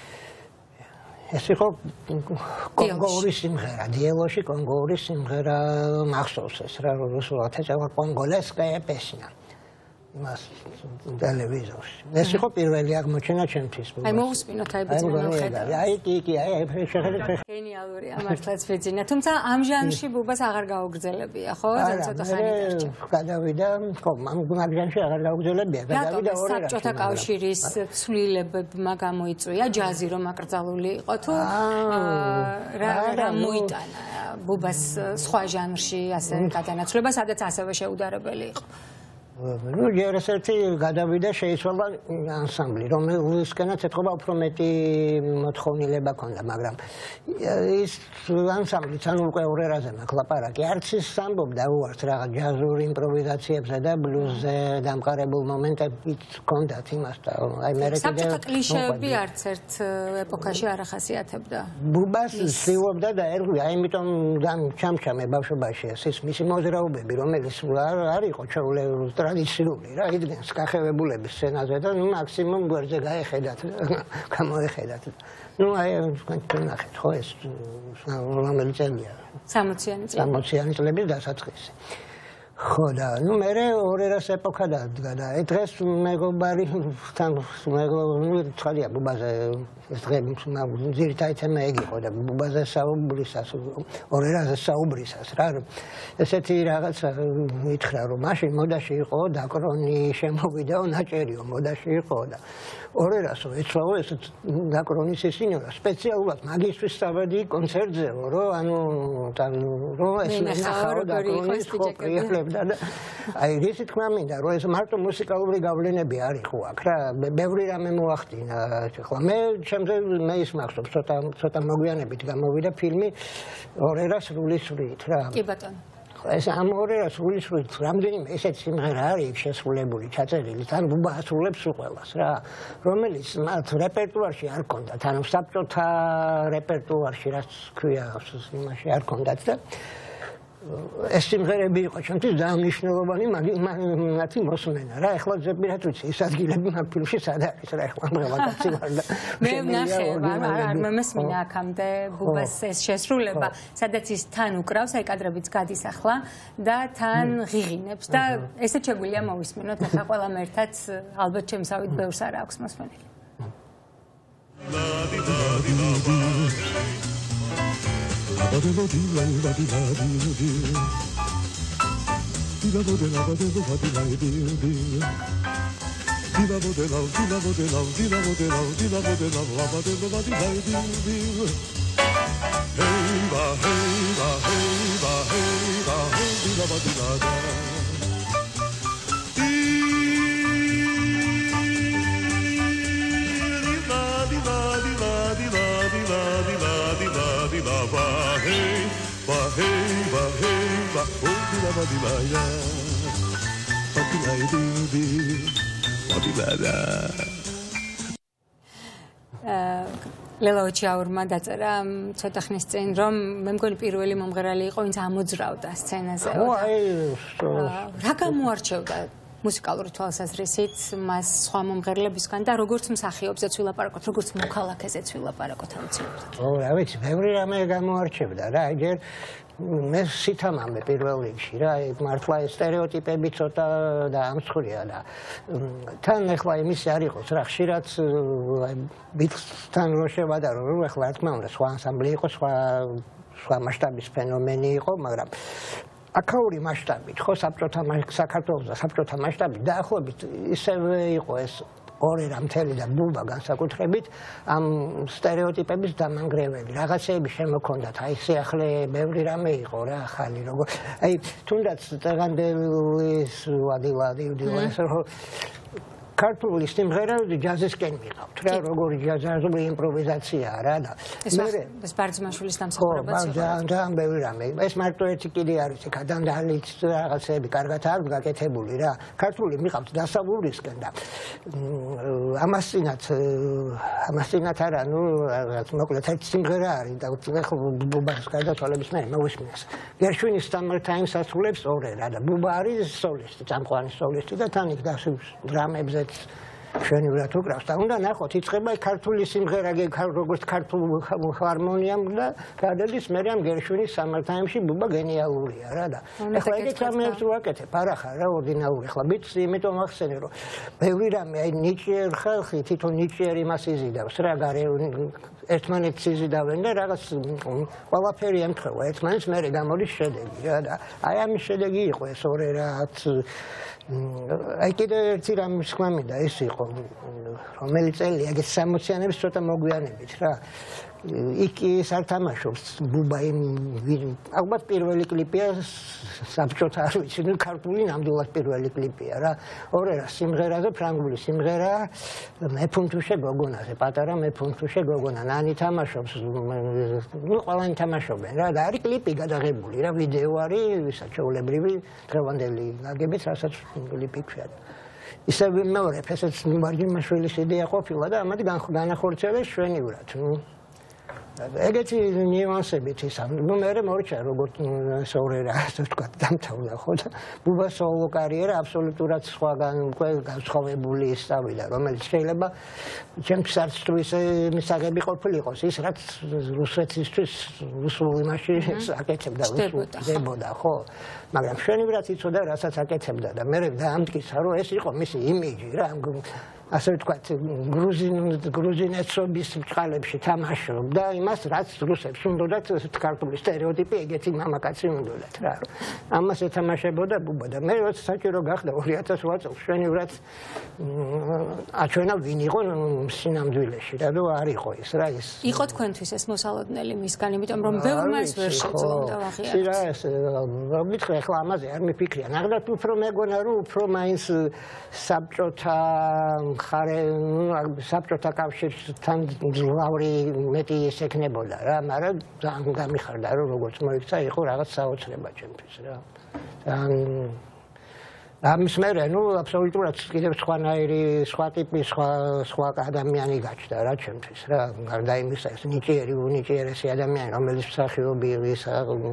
Speaker 5: ეს იყო კონგოური სიმღერა დიელოში კონგოური სიმღერა მახსოვს ეს რა რუსულად ეწევა კონგოლესკაია პესня მას ტელევიზორში ეს იყო პირველი აღმოჩენა ჩემთვის
Speaker 1: აი მოусმინოთ აი ბიძინა ხედავ
Speaker 5: აი კი კი აი შეხედეთ
Speaker 1: გენიალურია მართლაც ბიძინა თუმცა ამ ჟანრში ბუბას აღარ გაუგრძელებია ხო ძალიან ცოტა ხანი დარჩა
Speaker 5: გადავიდა ხო ამ ჟანრში აღარ გაუგრძელებია გადავიდა ორი რამე
Speaker 1: საბჭოთა კავშირის ცვლილებებმა გამოიწვია ჯაზი რომ აკრძალული იყო თუ რა რა მოიტანა ბუბას სხვა ჟანრში ასე გადანაცვლება სადაც ასევე შეუდარებელი იყო
Speaker 5: ну ჯერესეთი გადავიდა შეიცვალა ანსამბლი რომელისკენაც ეთქობა უფრო მეტი მოთხოვნილება ჰქონდა მაგრამ ის ანსამბლიც ანუ უკვე ორერაზე მაქვს ლაპარაკი არც ის ამბობდა უარს რაღაც ჯაზურ იმპროვიზაციებზე და ბლუზზე დამყარებულ მომენტებიც ჰქონდათ იმასთან აი მე კიდე
Speaker 1: საბჭოთა კლიშეები არც ერთ ეპოქაში არ ახასიათებდა
Speaker 5: ბუბას ცდილობდა და ერგვი აი იმიტომ ჩამჩამე ბავშვობაში ეს მისი მოძრაობები რომელიც არ იყო ჩაულებული ტრადიციული რა იდგენს კახევებულების სცენაზე და ნუ მაქსიმუმ გვერდზე გაეხედათ გამოეხედათ ნუ აი ნახეთ ხო ეს რომელი წელია
Speaker 1: სამოციანი წელი
Speaker 5: სამოციანი წლების დასაწყისი ხო და ნუ მე ორერას ეპოქა დადგა და დღეს მეგობარი თან მეგობარი ცხადია ბუბაზე ეს დღეები ძირითადი თემა ეგ იყო და ბუბაზე საუბრისას ორერაზე საუბრისას რა ესეთი რაღაცა ითხრა რომ მაშინ მოდაში იყო დაკრონი შემოვიდაო ნაჭერიო მოდაში იყო და ორერასო ეცვალო ეს დაკრონის ისინიო სპეციალურად მაგისთვის საბადი კონცერტზეო რომ ანუ თან რომ ეს ნახაო დაკრონის ხო პრიელებდა და აი რისი თქმა მინდა რომ ეს მარტო მუსიკალური გავლენები არ იყო აქ რა ბევრი რამე მოახდინა ხო მე ჩემზე მე ის მახსოვს ცოტა ცოტა მოგვიანებით გამოვიდა ფილმი ორერას სრულისრით რა
Speaker 1: კი ბატონო
Speaker 5: ეს ამ ორერას სრულისრით რამდენიმე ესეთ სიმღერა არის შესრულებული ჩაწერილი თან ბუბა ასრულებს უყველას რა რომელიც მათ რეპერტუარში არ ჰქონდათ ანუ საბჭოთა რეპერტუარში რაც ქვია იმაში არ ჰქონდათ და ეს სიმღერები იყო ჩემთვის ძალიან მნიშვნელოვანი მათი მოსმენა რა ეხლა ზებირად ვიცი ეს ადგილები მაგ ფილმში სად არის რა ეხლა მაგალაკაცი ვარ და
Speaker 1: მე ვნახე არ მომესმინა აქამდე ბუბას ეს შესრულება სადაც ის თან უკრავს აი კადრებიც გადის ახლა და თან ღიღინებს და ესეც შეგვიძლია მოვისმინოთ ახლა ყველამ ერთად ალბათ ჩემსავით ბევრს არ აქვს მოსმენილი La ba de lo di la la di la di di Di la bo de la ba de lo di la di di Di la bo de la di la bo de la di la bo de la di la bo de la la ba de lo di la di di Hey ba hey ba hey ba hey ba hey di la ba di la da ლელა ოჩაურმა დაწერა ცოტა ხნის წინ რომ მე მგონი პირველი მომღერალი იყო ვინც ამოძრავდა სცენაზე. ხო აი რა გამოარჩევდა მუსიკალური თვალსაზრისით მას სხვა მომღერლებისგან და როგორც მსახიობზეც ვილაპარაკოთ, როგორც მოქალაქეზეც ვილაპარაკოთ აუცილებლად. ო, რა ვიცი, ბევრი რამე გამოარჩევდა რა, ჯერ მე სითამამე პირველ რიგში რა, მართლა ეს სტერეოტიპები ცოტა და ამსხვრია და თან ახლა იმისი არ იყოს რა, ხშირად ბიტსთან რო შევადარო, რომ ახლა რა თქმა უნდა სხვა ანსამბლი იყო, სხვა სხვა მასშტაბის ფენომენი იყო, მაგრამ აქაური მასშტაბით, ხო, საბჭოთა საქართველოს და საბჭოთა მასშტაბით დაახლოებით ისევე იყო ეს ორერა მთელი და ბუბა განსაკუთრებით ამ სტერეოტიპების დამანგრეველი. რაღაცეები შემოქონდათ, აი სიახლე ბევრი რამე იყო რა, ახალი როგორ. აი თუნდაც ტეღანდელის ვადილადი უდიო ეს რომ
Speaker 5: ქართული სიმღერა ჯაზისკენ მიყავთ რა, როგორი ჯაზური იმპროვიზაციაა რა და
Speaker 1: მე ეს ბარძიმაშვილის დამსახურებაც იყო.
Speaker 5: ძალიან ბევრი რამე. ეს მარტო ერთი კიდე არის, კადანდალიც რაღაცები კარგად არ გაკეთებული რა. ქართული მიყავთ დასავლურისკენ და ამასინათ ამასინათ არა, ნუ რაღაც მოკლედ ერთი სიმღერა არის და ეხლა ბუბას გადათვალების მე მოვისმინეს. გერშვინის Summer Time-ს ასრულებს ორე რა და ბუბა არის სოლისტი, წამყვანი სოლისტი და თან იქ დრამებზე ჩვენივრად უკრავს და უნდა ნახოთ იწყება ქართული სიმღერა როგორც ქართულ ჰარმონიამ და გადადის მე ამ გერშვინის Summer Time-ში ბუბა გენიალურია რა და ეხლა ეგეთ რამეებს ვაკეთებ არა ხარ რა ორდინალური ეხლა ბიტს იმიტომ ახსენე რომ ბევრი რამე აი ნიჭიერ ხალხი თვითონ ნიჭიერ იმას იზიდავს რა გარე ერთმანეთს იზიდავენ და რაღაც ყველაფერი ემთხვევა ერთმანეთს მე გამოდის შედეგი რა და აი ამის შედეგი იყო ეს ორე რაც აი კიდე ერთი რამის ხმამიდა ეს იყო რომელიც წელი აგეთ სამოციანების ცოტა მოგვიანებით რა იქ ის არ თამაშობს ბუბა იმ ალბათ პირველი კლიპია საბჭოთა არ ვიცი ნუ ქართული ნამდვილად პირველი კლიპია რა ორერა სიმღერაზე ფრანგული სიმღერა მე ფუნთუშე გოგონაზე პატარა მე ფუნთუშე გოგონა ნანი თამაშობს ნუ ყველანი თამაშობენ რა და არის კლიპი გადაღებული რა ვიდეო არის ვისაც ჩვეულებრივი დღევანდელი გაგებით რასაც კლიპი ქვია ისე მეორე ფესაც მარჯიმაშვილის იდეა ყოფილა და ამათ განახორციელეს ჩვენივრად ნუ ეგეთი ნიუანსებით ისა ნუ მე მორჩა როგორც სორერა ასე ვთქვათ დამთავრდა ხო და ბუბას სოლო კარიერა აბსოლუტურად სხვაგან უკვე განსხვავებული ისწავლიდა რომელიც შეიძლება ჩემთვის არც თუ ისე მისაღები ყოფილიყოს ის რაც რუსეთისთვის რუსულ იმაში აკეთებდა რუსულდებოდა ხო მაგრამ ჩვენივრად იცოდა რასაც აკეთებდა და მე დაამტკიცა რომ ეს იყო მისი იმიჯი რა ასე ვთქვათ გრუზინ გრუზინეთსობის წყალებში თამაშობდა იმას რაც რუსებს უნდათ ქართული სტერეოტიპი ეგეთი მამაკაცი უნდათ რა ამას ეთამაშებოდა ბუბა და მე როცა საჭირო გახდა ორი ათას რვა წელს ჩვენივრად აჩვენა ვინ იყო სინამდვილეში რა და არ იყო ის რა ის
Speaker 1: იყო თქვენთვის ეს მოსალოდნელი მისგან იმიტომ რომ ბევრმა ეს ვერ შეძლო და ვაღიარებთ
Speaker 5: რა ეს მითხრა ახლა ამაზე არ მიფიქრია ნახდათ უფრო მეგონა რომ უფრო მაინც საბჭოთა ხარე საბჭოთა კავშირთან ძლავრი მეტი ესექნებოდა რა მაგრამ ძალიან გამიხარდა რომ როგორც მოიქცა იყო რაღაც საოცრება ჩემთვის რა ამის მერე ნუ აბსოლუტურად კიდევ სხვანაირი სხვა ტიპის სხვა სხვა ადამიანი გაჩნდა რა ჩემთვის რა გარდა იმისა ეს ნიჭიერი უნიჭიერესი ადამიანი რომელიც მსახიობი ის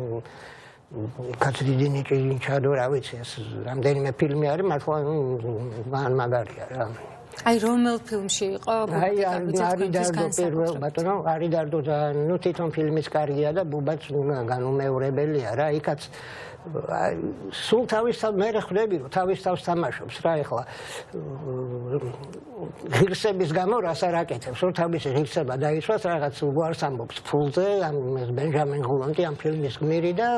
Speaker 5: კაცი დიდი ნიჭი ჩადო რა ვიცი ეს რამდენიმე ფილმი არის მართლა მან მაგარია რა
Speaker 1: აი რომელ ფილმში იყო
Speaker 5: აი არიდარდო პირველ ბატონო არიდარდო და ნუ თვითონ ფილმის კარგია და ბუბაც განუმეორებელია რა იქაც სულ თავის მე ხვდები რომ თავის თავს თამაშობს რა ეხლა ღირსების გამო რას არ აკეთებს რომ თავის ღირსება დაისვას რაღაც უარს ამბობს ფულზე ამ ბენჯამინ გულანტი ამ ფილმის გმირი და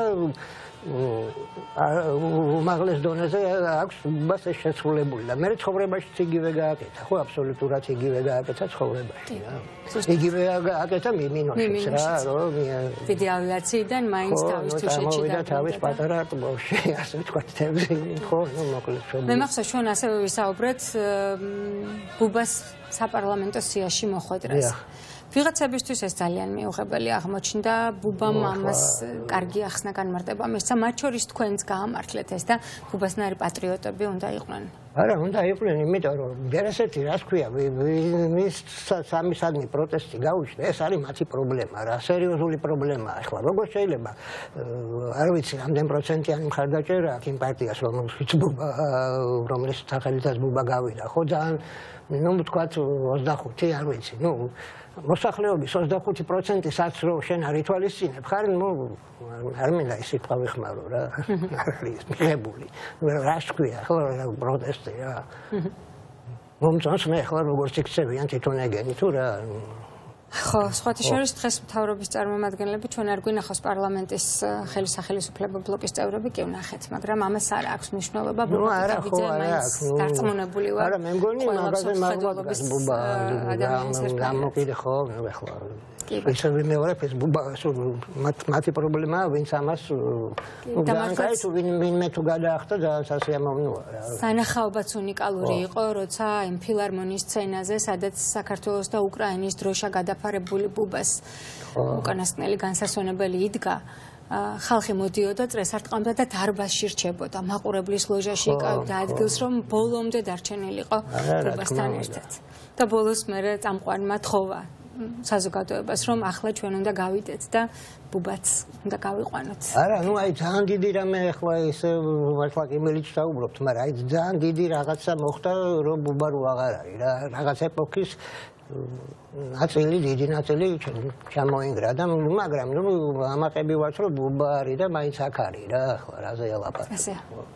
Speaker 5: უმაღლეს დონეზე აქვს ბას ეს შესრულებული და მე ცხოვრებაშიც იგივე გააკეთა ხო აბსოლუტურად იგივე გააკეთა ცხოვრებაში რა იგივე გააკეთა მინოშიც რა რომ
Speaker 1: დიდი ავიაციიდან მაინც თავისთვის შეჭიდა
Speaker 5: თავის პატარა ტბოში ასე ვთქვათ თემზე ხო ნუ მოკლედ
Speaker 1: მე მახსოვს ჩვენ ასევე ვისაუბრეთ ბუბას საპარლამენტო სიაში მოხვედრას ვიღაცებისთვის ეს ძალიან მიუღებელი აღმოჩნდა ბუბამ ამას კარგი ახსნა განმარტება მისცა მათ შორის თქვენც გაამართლეთ ეს და ბუბასნაირი პატრიოტები უნდა იყვნენ
Speaker 5: არა უნდა იყვნენ იმიტომ რომ ბერესეთი რას ქვია მის სამი საგნი პროტესტი გაუჩნდა ეს არის მათი პრობლემა რა სერიოზული პრობლემაა ახლა როგორ შეიძლება არ ვიცი რამდენ პროცენტიანი მხარდაჭერა აქ იმ პარტიას რომელშიც ბუბა რომლის სახელითაც ბუბა გავიდა ხო ძალიან ნუ ვთქვათ ოცდახუთი არ ვიცი ნუ მოსახლეობის ოცდახუთი პროცენტი რაც რო შენ არ ითვალისწინებ ხარ ნუ არ მინდა ის სიტყვა ვიხმარო რა არ არის მიღებული რას ქვია ახლა პროტესტი რა მომწონს მე ახლა როგორც იქცევიან თვითონ ეგენი თუ რა
Speaker 1: ხო, სხვათა შორის დღეს მთავრობის წარმომადგენლები ჩვენ არ გვინახავს პარლამენტის ხელისახელისუფლებო ბლოკის წევრები კი ვნახეთ, მაგრამ ამას არ აქვს მნიშვნელობა.
Speaker 5: ნუ არა, ხო, არა აქვს.
Speaker 1: დარწმუნებული ვარ.
Speaker 5: არა, მე მგონი მაგაზე მაგალითად ბუბა გამოკიდე ხო, ეხლა. ისე მეორე ეს ბუბა მათი პრობლემაა, ვინც ამას განკაი თუ ვინმე თუ გადაახტა ძალიან სასიამოვნოა რა.
Speaker 1: სანახაობაც უნიკალური იყო, როცა იმ ფილარმონიის სცენაზე, სადაც საქართველოს და უკრაინის დროშა გადაფარებული ბუბას უკანასკნელი განსასვენებელი იდგა. ხალხი მოდიოდა, წრეს არტყამდა და დარბაზში რჩებოდა. მაყურებლის ლოჟაში იკავებდა ადგილს, რომ ბოლომდე დარჩენილიყო ბუბასთან ერთად. და ბოლოს მერე წამყვანმა თხოვა საზოგადოებას, რომ ახლა ჩვენ უნდა გავიდეთ და ბუბაც უნდა გავიყვანოთ.
Speaker 5: არა, ნუ აი ძალიან დიდი რამე ახლა ეს მართლა კიმელიც საუბრობთ, მაგრამ აი ძალიან დიდი რაღაცა მოხდა, რომ ბუბა რო აღარ არის რა, რაღაც ეპოქის ნაწილი, დიდი ნაწილი ჩამოინგრა და მაგრამ ნუ ამაყები ვართ, რომ ბუბა არის და მაინც აქ არის რა, ახლა რაზე ელაპარაკი.
Speaker 1: ასე.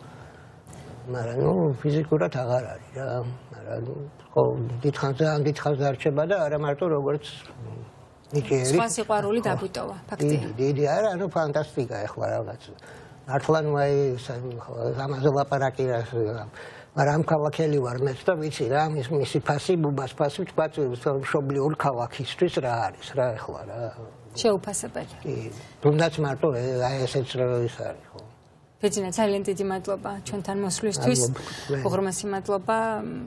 Speaker 5: მაგრამ ნუ ფიზიკურად აღარ არის რა, მაგრამ ხო, დიდხანს ძალიან დიდხანს დარჩება და არა მარტო როგორც ნიჭიერი.
Speaker 1: სხვა სიყვარული დაგვიტოვა, ფაქტია.
Speaker 5: დიდი არა, ნუ ფანტასტიკა ახლა რაღაც. მართლა ნუ აი ამაზე ლაპარაკი რა. მაგრამ ქალაქელი ვარ მეც და ვიცი რა, მის მისი ფასი, ბუბას ფასი თქვა მშობლიური ქალაქისთვის რა არის რა ახლა რა.
Speaker 1: შეუფასებელი.
Speaker 5: კი, თუნდაც მარტო აი ესეც რა ის არის ხო.
Speaker 1: ბეძინა, ძალიან დიდი მადლობა ჩვენთან მოსვლისთვის. უღრმესი მადლობა.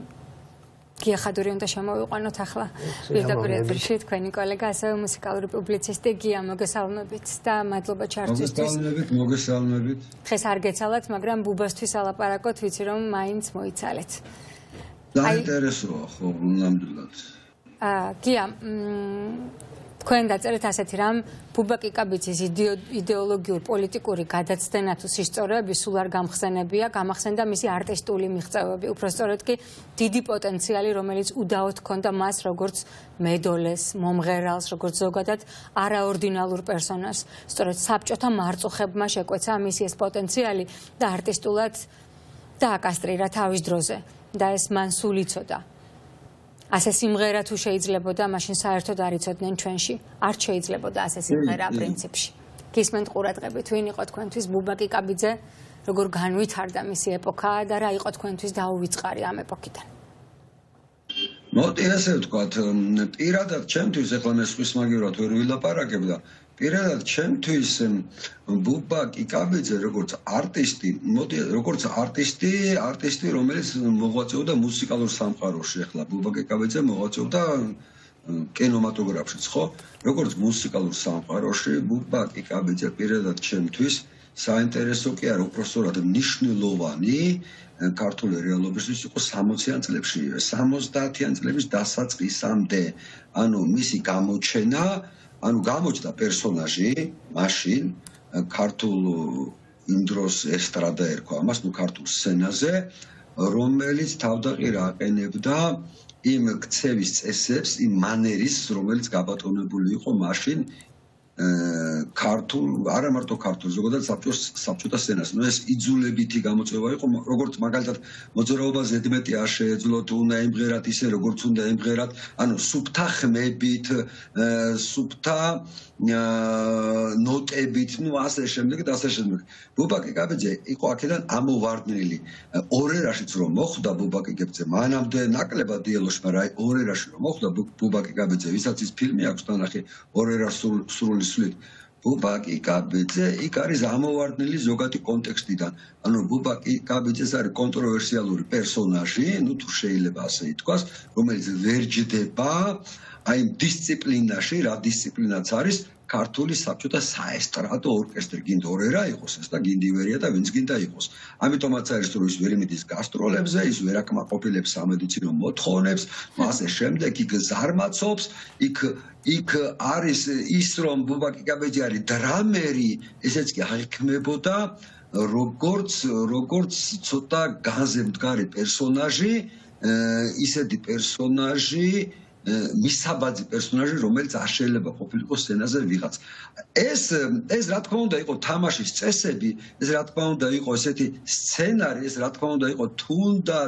Speaker 1: გია ხადური უნდა შემოვიყვანოთ ახლა პირდაპირ ეთერში თქვენი კოლეგა, ასევე მუსიკალური პუბლიცისტი გია, მოგესალმებით და მადლობა ჩართვისთვის.
Speaker 6: მოგესალმებით, მოგესალმებით.
Speaker 1: დღეს არ გეცალათ, მაგრამ ბუბასთვის ალაპარაკოთ, ვიცი რომ მაინც მოიცალეთ.
Speaker 6: დაინტერესოა ხო, ნამდვილად.
Speaker 1: აა, გია, თქვენ დაწერეთ ასეთი რამ, ბუბა კიკაბიძის იდეოლოგიურ პოლიტიკური გადაცდენა თუ სისწორეები სულ არ გამხსენებია, გამახსენდა მისი არტისტული მიღწევები, უпростоროდ კი დიდი პოტენციალი, რომელიც უდაოდ ჰქონდა მას როგორც მედოლეს, მომღერალს, როგორც ზოგადად არაორდინალურ პერსონაჟს. სწორედ საბჭოთა მარწუხებმა შეკვეცა მისი ეს პოტენციალი და არტისტულად დააკასტრირა თავის დროზე და ეს მან სულ იცოდა. ასე სიმღერა თუ შეიძლებოდა, მაშინ საერთოდ არ იცოდნენ ჩვენში. არ შეიძლებოდა ასე სიმღერა პრინციპში. გისმენთ ყურადღებით, ვინ იყო თქვენთვის ბუბა კიკაბიძე, როგორ განვითარდა მისი ეპოქა და რა იყო თქვენთვის დაუვიწყარი ამ ეპოქიდან?
Speaker 6: მოდი ასე ვთქვათ, პირადად ჩემთვის ახლა მე სხვის მაგივრად ვერ ვილაპარაკებ და პირადად ჩემთვის ბუბა კიკაბიძე როგორც არტისტი, მოდი როგორც არტისტი, არტისტი რომელიც მოღვაწეობდა მუსიკალურ სამყაროში, ახლა ბუბა კიკაბიძე მოღვაწეობდა კინემატოგრაფშიც, ხო? როგორც მუსიკალურ სამყაროში ბუბა კიკაბიძე პირადად ჩემთვის საინტერესო კი არა, უпростоრად მნიშვნელოვანი ქართული რეალობისთვის იყო სამოციან წლებში, სამოცდაათიან წლების დასაწყისამდე, ანუ მისი გამოჩენა ანუ გამოჩნდა პერსონაჟი მაშინ ქართულ იმ დროს ესტრადა ერქვა ამას, ნუ ქართულ სცენაზე, რომელიც თავდაყირა აყენებდა იმ ქცევის წესებს, იმ მანერის, რომელიც გაბატონებული იყო მაშინ ქართულ, არა მარტო ქართულ, ზოგადად საბჭოთა სცენას. ნუ ეს იძულებითი გამოწვევა იყო, როგორც მაგალითად მოძრაობა ზედმეტი არ შეეძლოთ, უნდა იმღერათ ისე, როგორც უნდა იმღერათ, ანუ სუფთა ხმებით, სუფთა ნოტებით, ნუ ასე შემდეგ და ასე შემდეგ. ბუბა კიკაბიძე იყო აქედან ამოვარდნილი. ორერაშიც რომ მოხვდა ბუბა კიკაბიძე, მანამდე ნაკლებად დიელოში, მაგრამ აი ორერაში რომ მოხვდა ბუბა კიკაბიძე, ვისაც ის ფილმი აქვს დანახი ორერას სრული სვლით. ბუბა კიკაბიძე იქ არის ამოვარდნილი ზოგადი კონტექსტიდან. ანუ ბუბა კიკაბიძეს არის კონტროვერსიალური პერსონაჟი, ნუ თუ შეიძლება ასე ითქვას, რომელიც ვერ ჯდება აი დისციპლინაში, რა დისციპლინაც არის ქართული საბჭოთა საესტრადო ორკესტრი, გინდა ორერა იყოს ეს და გინდა ივერია და ვინც გინდა იყოს. ამიტომაც არის რომ ის ვერ მიდის გასტროლებზე, ის ვერ აკმაყოფილებს სამედიცინო მოთხოვნებს, ასე შემდეგ იქ ზარმაცობს, იქ იქ არის ის რომ ბუბა კიკაბიძე არის დრამერი, ესეც კი აღიქმებოდა როგორც როგორც ცოტა განზე მდგარი პერსონაჟი, ისეთი პერსონაჟი მისაბაძი პერსონაჟი, რომელიც არ შეიძლება ყოფილიყო სცენაზე ვიღაც. ეს ეს რა თქმა უნდა იყო თამაშის წესები, ეს რა თქმა უნდა იყო ესეთი სცენარი, ეს რა თქმა უნდა იყო თუნდაც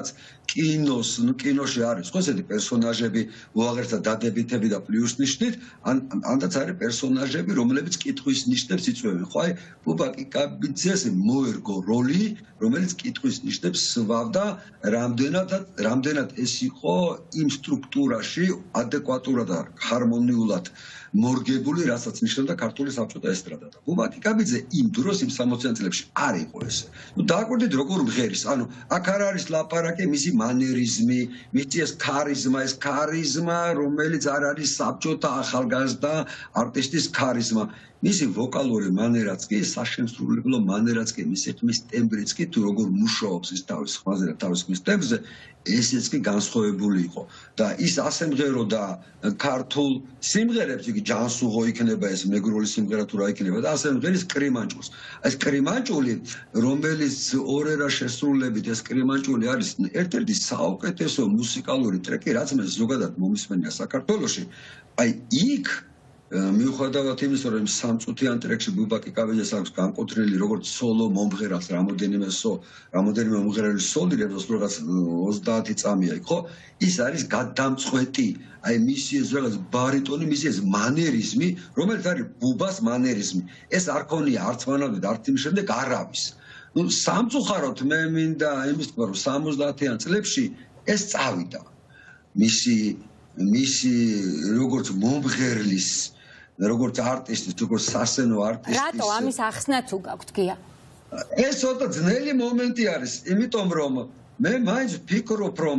Speaker 6: კინოს, ნუ კინოში არის ხო ესეთი პერსონაჟები, უაღრესად დადებითები და პლუს ნიშნით, ან ანდაც არის პერსონაჟები, რომლებიც კითხვის ნიშნებს იწვევენ, ხო? აი, ბუბა კიკაბიძეს მოერგო როლი, რომელიც კითხვის ნიშნებს სვავდა, რამდენად რამდენად ეს იყო იმ სტრუქტურაში ადეკვატურად და ჰარმონიულად მორგებული, რასაც ნიშნავდა ქართული საბჭოთა ესტრადა. და ბუბა კიკაბიძე იმ დროს იმ სამოციან წლებში არ იყო ესე. ნუ დააკვირდით როგორ მღერის, ანუ აქ არ არის ლაპარაკი მისი მანერიზმი, მისი ეს ქარიზმა, ეს ქარიზმა, რომელიც არ არის საბჭოთა ახალგაზრდა არტისტის ქარიზმა. მისი ვოკალური მანერაც კი, საშემსრულებლო მანერაც კი, მისი ხმის ტემბრიც კი, თუ როგორ მუშაობს ის თავის ხმაზე და თავის ხმის ტემბრზე, ესეც კი განსხვავებული იყო. და ის ასე მღეროდა ქართულ სიმღერებს, იგი ჯანსუღო იქნება, ეს მეგრული სიმღერა თუ რა იქნება და ასე მღერის კრიმანჭულს. ეს კრიმანჭული, რომელიც ორერა შესრულებით, ეს კრიმანჭული არის ერთ-ერთი საუკეთესო მუსიკალური ტრეკი, რაც მე ზოგადად მომისმენია საქართველოში. აი იქ მიუხედავად იმისა, რომ სამწუთიან ტრეკში ბუბა კიკაბიძეს აქვს განკუთვნილი როგორც სოლო მომღერალს, რამოდენიმე სო, რამოდენიმე მომღერალი სოლი, როგორც ოცდაათი წამია იქ, ხო? ის არის გადამწყვეტი. აი მისი ეს რაღაც ბარიტონი, მისი ეს მანერიზმი, რომელიც არის ბუბას მანერიზმი. ეს არ ქონია არც მანამდე და არც იმ შემდეგ არავის. ნუ სამწუხაროდ მე მინდა იმის თქვა, რომ სამოცდაათიან წლებში ეს წავიდა. მისი მისი როგორც მომღერლის როგორც არტისტის, როგორც სასცენო არტისტის.
Speaker 1: რატო ამის ახსნა თუ გაქვთ, გია?
Speaker 6: ეს ცოტა ძნელი მომენტი არის, იმიტომ რომ მე მაინც ვფიქრობ, რომ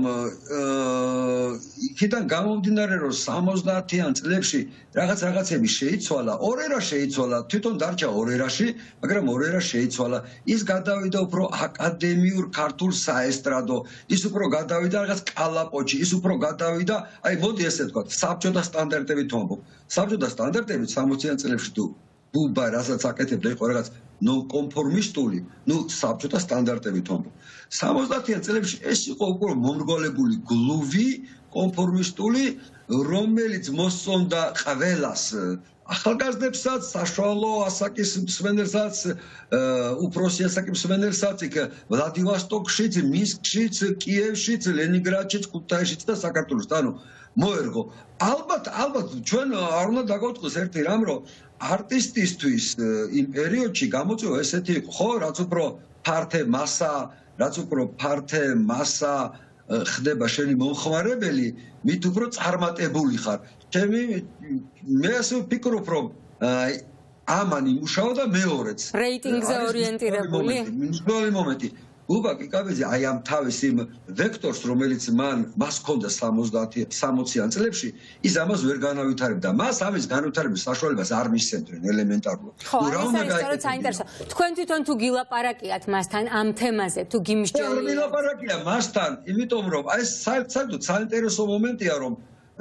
Speaker 6: იქიდან გამომდინარე, რომ სამოცდაათიან წლებში რაღაც რაღაცები შეიცვალა, ორერა შეიცვალა, თვითონ დარჩა ორერაში, მაგრამ ორერა შეიცვალა. ის გადავიდა უფრო აკადემიურ ქართულ საესტრადო, ის უფრო გადავიდა რაღაც კალაპოჩი, ის უფრო გადავიდა, აი მოდი ესე ვთქვათ, საბჭოთა სტანდარტებით ვამბობ. საბჭოთა სტანდარტებით სამოციან წლებში თუ ბუბა რასაც აკეთებდა იყო რაღაც ნონკონფორმისტული, ნუ საბჭოთა სტანდარტებით ვამბობ. სამოცდაათიან წლებში ეს იყო უკვე მომრგვალებული გლუვი, კონფორმისტული, რომელიც მოსწონდა ყველას, ახალგაზრდებსაც, საშუალო ასაკის მსმენელსაც, უფროსი ასაკის მსმენელსაც, იქ ვლადივოსტოკშიც, მინსკშიც, კიევშიც, ლენინგრადშიც, ქუთაისშიც და საქართველოს. ანუ მოერგო. ალბათ, ალბათ ჩვენ არ უნდა დაგავიწყდეს ერთი რამ, რომ არტისტისთვის იმ პერიოდში გამოწვევა ესეთი იყო, ხო, რაც უფრო ფართე მასა, რაც უფრო ფართე მასა ხდება შენი მომხმარებელი, მით უფრო წარმატებული ხარ. ჩემი მე ასე ვფიქრობ, რომ ამან იმუშავა და მეორეც.
Speaker 1: რეიტინგზე ორიენტირებული?
Speaker 6: მნიშვნელოვანი მომენტი. ბუბა კიკაბიძე აი ამ თავის იმ ვექტორს, რომელიც მან მას ჰქონდა სამოციან წლებში, ის ამას ვერ განავითარებდა. მას ამის განვითარების საშუალებას არ მისცემდნენ ელემენტარულად.
Speaker 1: ხო, ეს არის სწორედ საინტერესო. თქვენ თვითონ თუ გილაპარაკიათ მასთან ამ თემაზე, თუ გიმსჯელია?
Speaker 6: არ გილაპარაკია მასთან, იმიტომ რომ აი საერთოდ საინტერესო მომენტია, რომ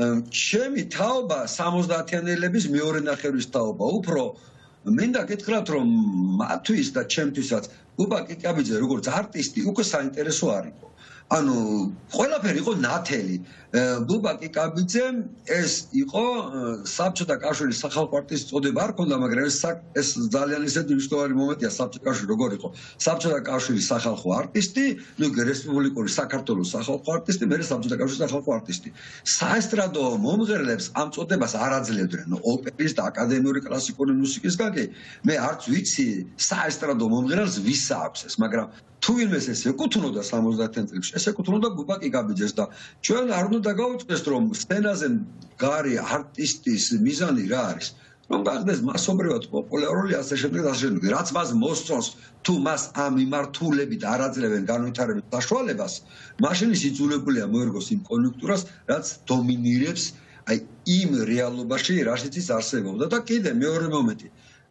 Speaker 6: ჩემი თაობა სამოცდაათიანელების მეორე ნახევრის თაობა, უფრო მინდა გითხრათ, რომ მათთვის და ჩემთვისაც ბუბა კიკაბიძე როგორც არტისტი უკვე საინტერესო არ იყო. ანუ ყველაფერი იყო ნათელი. ბუბა კიკაბიძემ ეს იყო საბჭოთა კავშირის სახალხო არტისტის წოდება არ ქონდა, მაგრამ ეს ეს ძალიან ისეთი მნიშვნელოვანი მომენტია საბჭოთა კავშირი როგორ იყო. საბჭოთა კავშირის სახალხო არტისტი, ნუ რესპუბლიკური საქართველოს სახალხო არტისტი, მე საბჭოთა კავშირის სახალხო არტისტი. საესტრადო მომღერლებს ამ წოდებას არ აძლევდნენ. ოპერის და აკადემიური კლასიკური მუსიკისგან კი მე არც ვიცი საესტრადო მომღერალს ვის აქვს ეს, მაგრამ თუ ვინმეს ეს ეკუთვნოდა სამოცდაათიან წლებში, ეს ეკუთვნოდა ბუბა კიკაბიძეს და ჩვენ არ უნდა დაგავიწყდეს, რომ სცენაზე მგარი არტისტის მიზანი რა არის? რომ გახდეს მასობრივად პოპულარული, ასე შემდეგ, ასე შემდეგ. რაც მას მოსწონს, თუ მას ამ მიმართულებით არ აძლევენ განვითარების საშუალებას, მაშინ ის იძულებულია მოერგოს იმ კონიუნქტურას, რაც დომინირებს აი იმ რეალობაში, რაშიც ის არსებობდა. და კიდე მეორე მომენტი,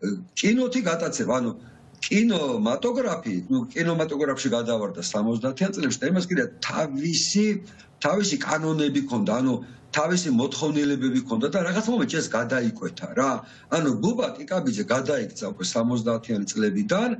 Speaker 6: კინოთი გატაცება, ანუ კინომატოგრაფი, ნუ კინომატოგრაფში გადავარდა სამოცდაათიან წლებში და იმას კიდე თავისი თავისი კანონები ჰქონდა, ანუ თავისი მოთხოვნილებები ჰქონდა და რაღაც მომენტში ეს გადაიკვეთა რა. ანუ ბუბა კიკაბიძე გადაიქცა უკვე სამოცდაათიანი წლებიდან,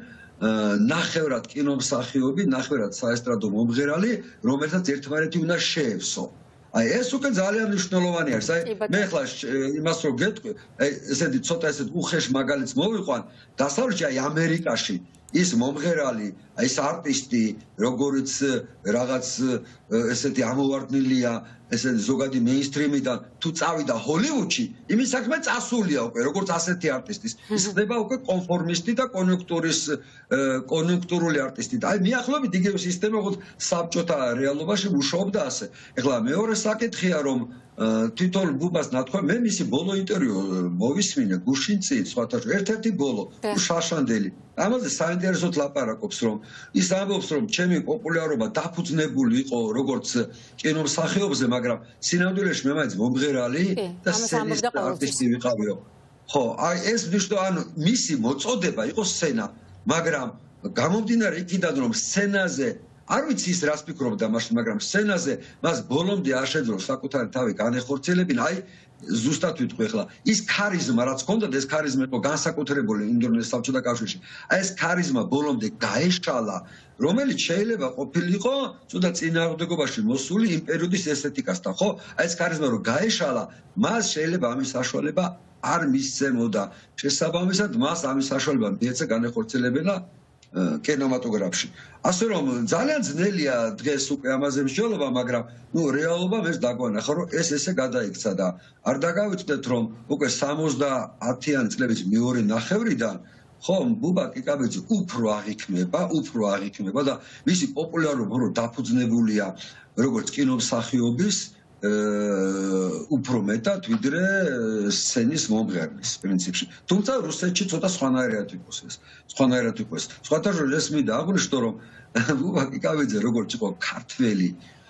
Speaker 6: ნახევრად კინომსახიობი, ნახევრად საესტრადო მომღერალი, რომელსაც ერთმანეთი უნდა შეევსო. აი ეს უკვე ძალიან მნიშვნელოვანი არის. აი მე ახლა იმას რომ გეტყვი, აი ესეთი ცოტა ესეთ უხეშ მაგალითს მოვიყვან, დასავლეთში აი ამერიკაში ის მომღერალი, აი ეს არტისტი, როგორც რაღაც ესეთი ამოვარდნილია, ესე ზოგადი მეინსტრიმიდან თუ წავიდა ჰოლივუდში, იმის საქმე წასულია უკვე, როგორც ასეთი არტისტის. ის ხდება უკვე კონფორმისტი და კონიუნქტურის კონიუნქტურული არტისტი. და აი მიახლოებით იგივე სისტემა, როგორც საბჭოთა რეალობაში მუშაობდა ასე. ეხლა მეორე საკითხია, რომ თვითონ ბუბას ნათქვამი, მე მისი ბოლო ინტერვიუ მოვისმინე გუშინ წინ, სხვათა შორის ერთ-ერთი ბოლო, შაშანდელი. ამაზე საინტერესოდ ლაპარაკობს, რომ ის ამბობს, რომ ჩემი პოპულარობა დაფუძნებული იყო როგორც კინომსახიობზე, მაგრამ სინამდვილეში მე მაინც მომღერალი და სცენის არტისტი ვიყავიო. ხო, აი ეს ნიშნავს, ანუ მისი მოწოდება იყო სცენა, მაგრამ გამომდინარე იქიდან, რომ სცენაზე არ ვიცი ის რას ფიქრობდა მაშინ, მაგრამ სცენაზე მას ბოლომდე არ შეძლო საკუთარი თავი განეხორციელებინა. აი ზუსტად ვიტყვი ახლა, ის ქარიზმა რაც ჰქონდა, ეს ქარიზმა იყო განსაკუთრებული იმდროინდელ საბჭოთა კავშირში. აი ეს ქარიზმა ბოლომდე გაეშალა, რომელიც შეიძლება ყოფილიყო ცოტა წინააღმდეგობაში მოსული იმ პერიოდის ესთეტიკასთან, ხო? აი ეს ქარიზმა რომ გაეშალა, მას შეიძლება ამის საშუალება არ მისცემოდა. შესაბამისად, მას ამის საშუალება მიეცა განეხორციელებინა კინემატოგრაფში. ასე რომ ძალიან ძნელია დღეს უკვე ამაზე მსჯელობა, მაგრამ ნუ რეალობა მეც დაგვანახა, რომ ეს ესე გადაიქცა და არ დაგავიწყდეთ, რომ უკვე სამოცდაათიანი წლების მეორე ნახევრიდან ხო, ბუბა კიკაბიძე უფრო აღიქმება, უფრო აღიქმება და მისი პოპულარობა რო დაფუძნებულია როგორც კინომსახიობის უფრო მეტად ვიდრე სცენის მომღერლის პრინციპში. თუმცა რუსეთში ცოტა სხვანაირად იყოს ეს. სხვანაირად იყოს. სხვათა შორის ეს მინდა აღვნიშნო, რომ ბუბა კიკაბიძე როგორც იყო ქართველი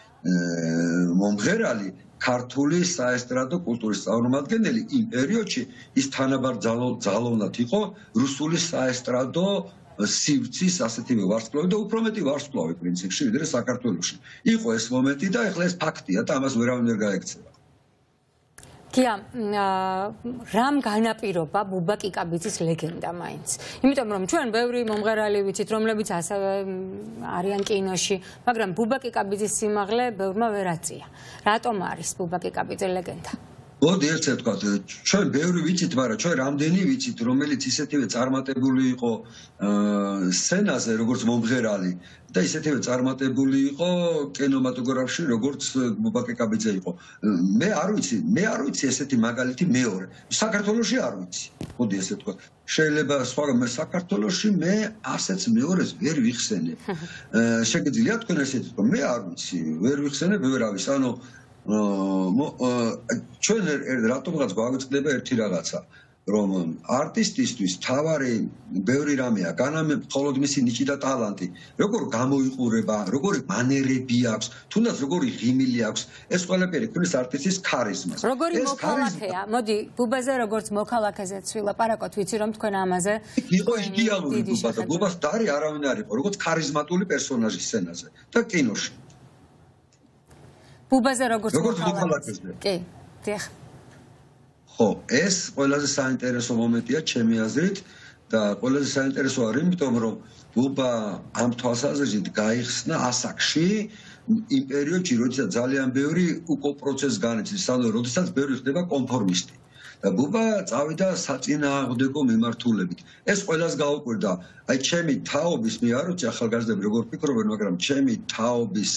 Speaker 6: მომღერალი, ქართული საესტრადო კულტურის წარმომადგენელი იმ პერიოდში ის თანაბარ ძალოვნად იყო რუსული საესტრადო სივრცის ასეთივე ვარსკვლავი და უფრო მეტი ვარსკვლავი პრინციპში ვიდრე საქართველოში. იყო ეს მომენტი და ეხლა ეს ფაქტია და ამას ვერავინ ვერ გაექცევა.
Speaker 1: კია, რამ განაპირობა ბუბა კიკაბიძის ლეგენდა მაინც? იმიტომ რომ ჩვენ ბევრი მომღერალი ვიცით, რომლებიც ასევე არიან კინოში, მაგრამ ბუბა კიკაბიძის სიმაღლე ბევრმა ვერ აწია. რატომ არის ბუბა კიკაბიძე ლეგენდა?
Speaker 6: მოდი ერთად ვთქვა, ჩვენ ბევრი ვიცით, მაგრამ ჩვენ რამდენი ვიცით, რომელიც ისეთივე წარმატებული იყო სცენაზე, როგორც მომღერალი და ისეთივე წარმატებული იყო კინემატოგრაფში, როგორც ბუბა კიკაბიძე იყო. მე არ ვიცი, მე არ ვიცი ესეთი მაგალითი მეორე. საქართველოში არ ვიცი. მოდი ესე ვთქვა. შეიძლება სხვა საქართველოში მე ასეც მეორეს ვერ ვიხსენებ. შეგიძლია თქვენ ესეთი თქვა, მე არ ვიცი, ვერ ვიხსენებ ვერავის, ანუ ჩვენ რატომღაც გვაგვიწყდება ერთი რაღაცა, რომ არტისტისთვის თავარი ბევრი რამეა, განამე მხოლოდ მისი ნიჭი და ტალანტი, როგორ გამოიყურება, როგორი მანერები აქვს, თუნდაც როგორი ღიმილი აქვს, ეს ყველაფერი ქმნის არტისტის ქარიზმას.
Speaker 1: როგორი მოქალაქეა? მოდი, ბუბაზე როგორც მოქალაქეზეც ვილაპარაკოთ, ვიცი რომ თქვენ ამაზე
Speaker 6: იყო იდეალური ბუბა და ბუბას დარი არავინ არ იყო, როგორც ქარიზმატული პერსონაჟი სცენაზე და კინოში.
Speaker 1: ბუბაზე როგორც მოქალაქეზე. კი, დიახ.
Speaker 6: ხო, ეს ყველაზე საინტერესო მომენტია ჩემი აზრით და ყველაზე საინტერესო არის იმიტომ, რომ ბუბა ამ თვალსაზრისით გაიხსნა ასაკში იმ პერიოდში, როდესაც ძალიან ბევრი უკო პროცესს განიცდის, ანუ როდესაც ბევრი ხდება კონფორმისტი. და ბუბა წავიდა საწინააღმდეგო მიმართულებით. ეს ყველას გაუკვირდა. აი ჩემი თაობის, მე არ ვიცი ახალგაზრდები როგორ ფიქრობენ, მაგრამ ჩემი თაობის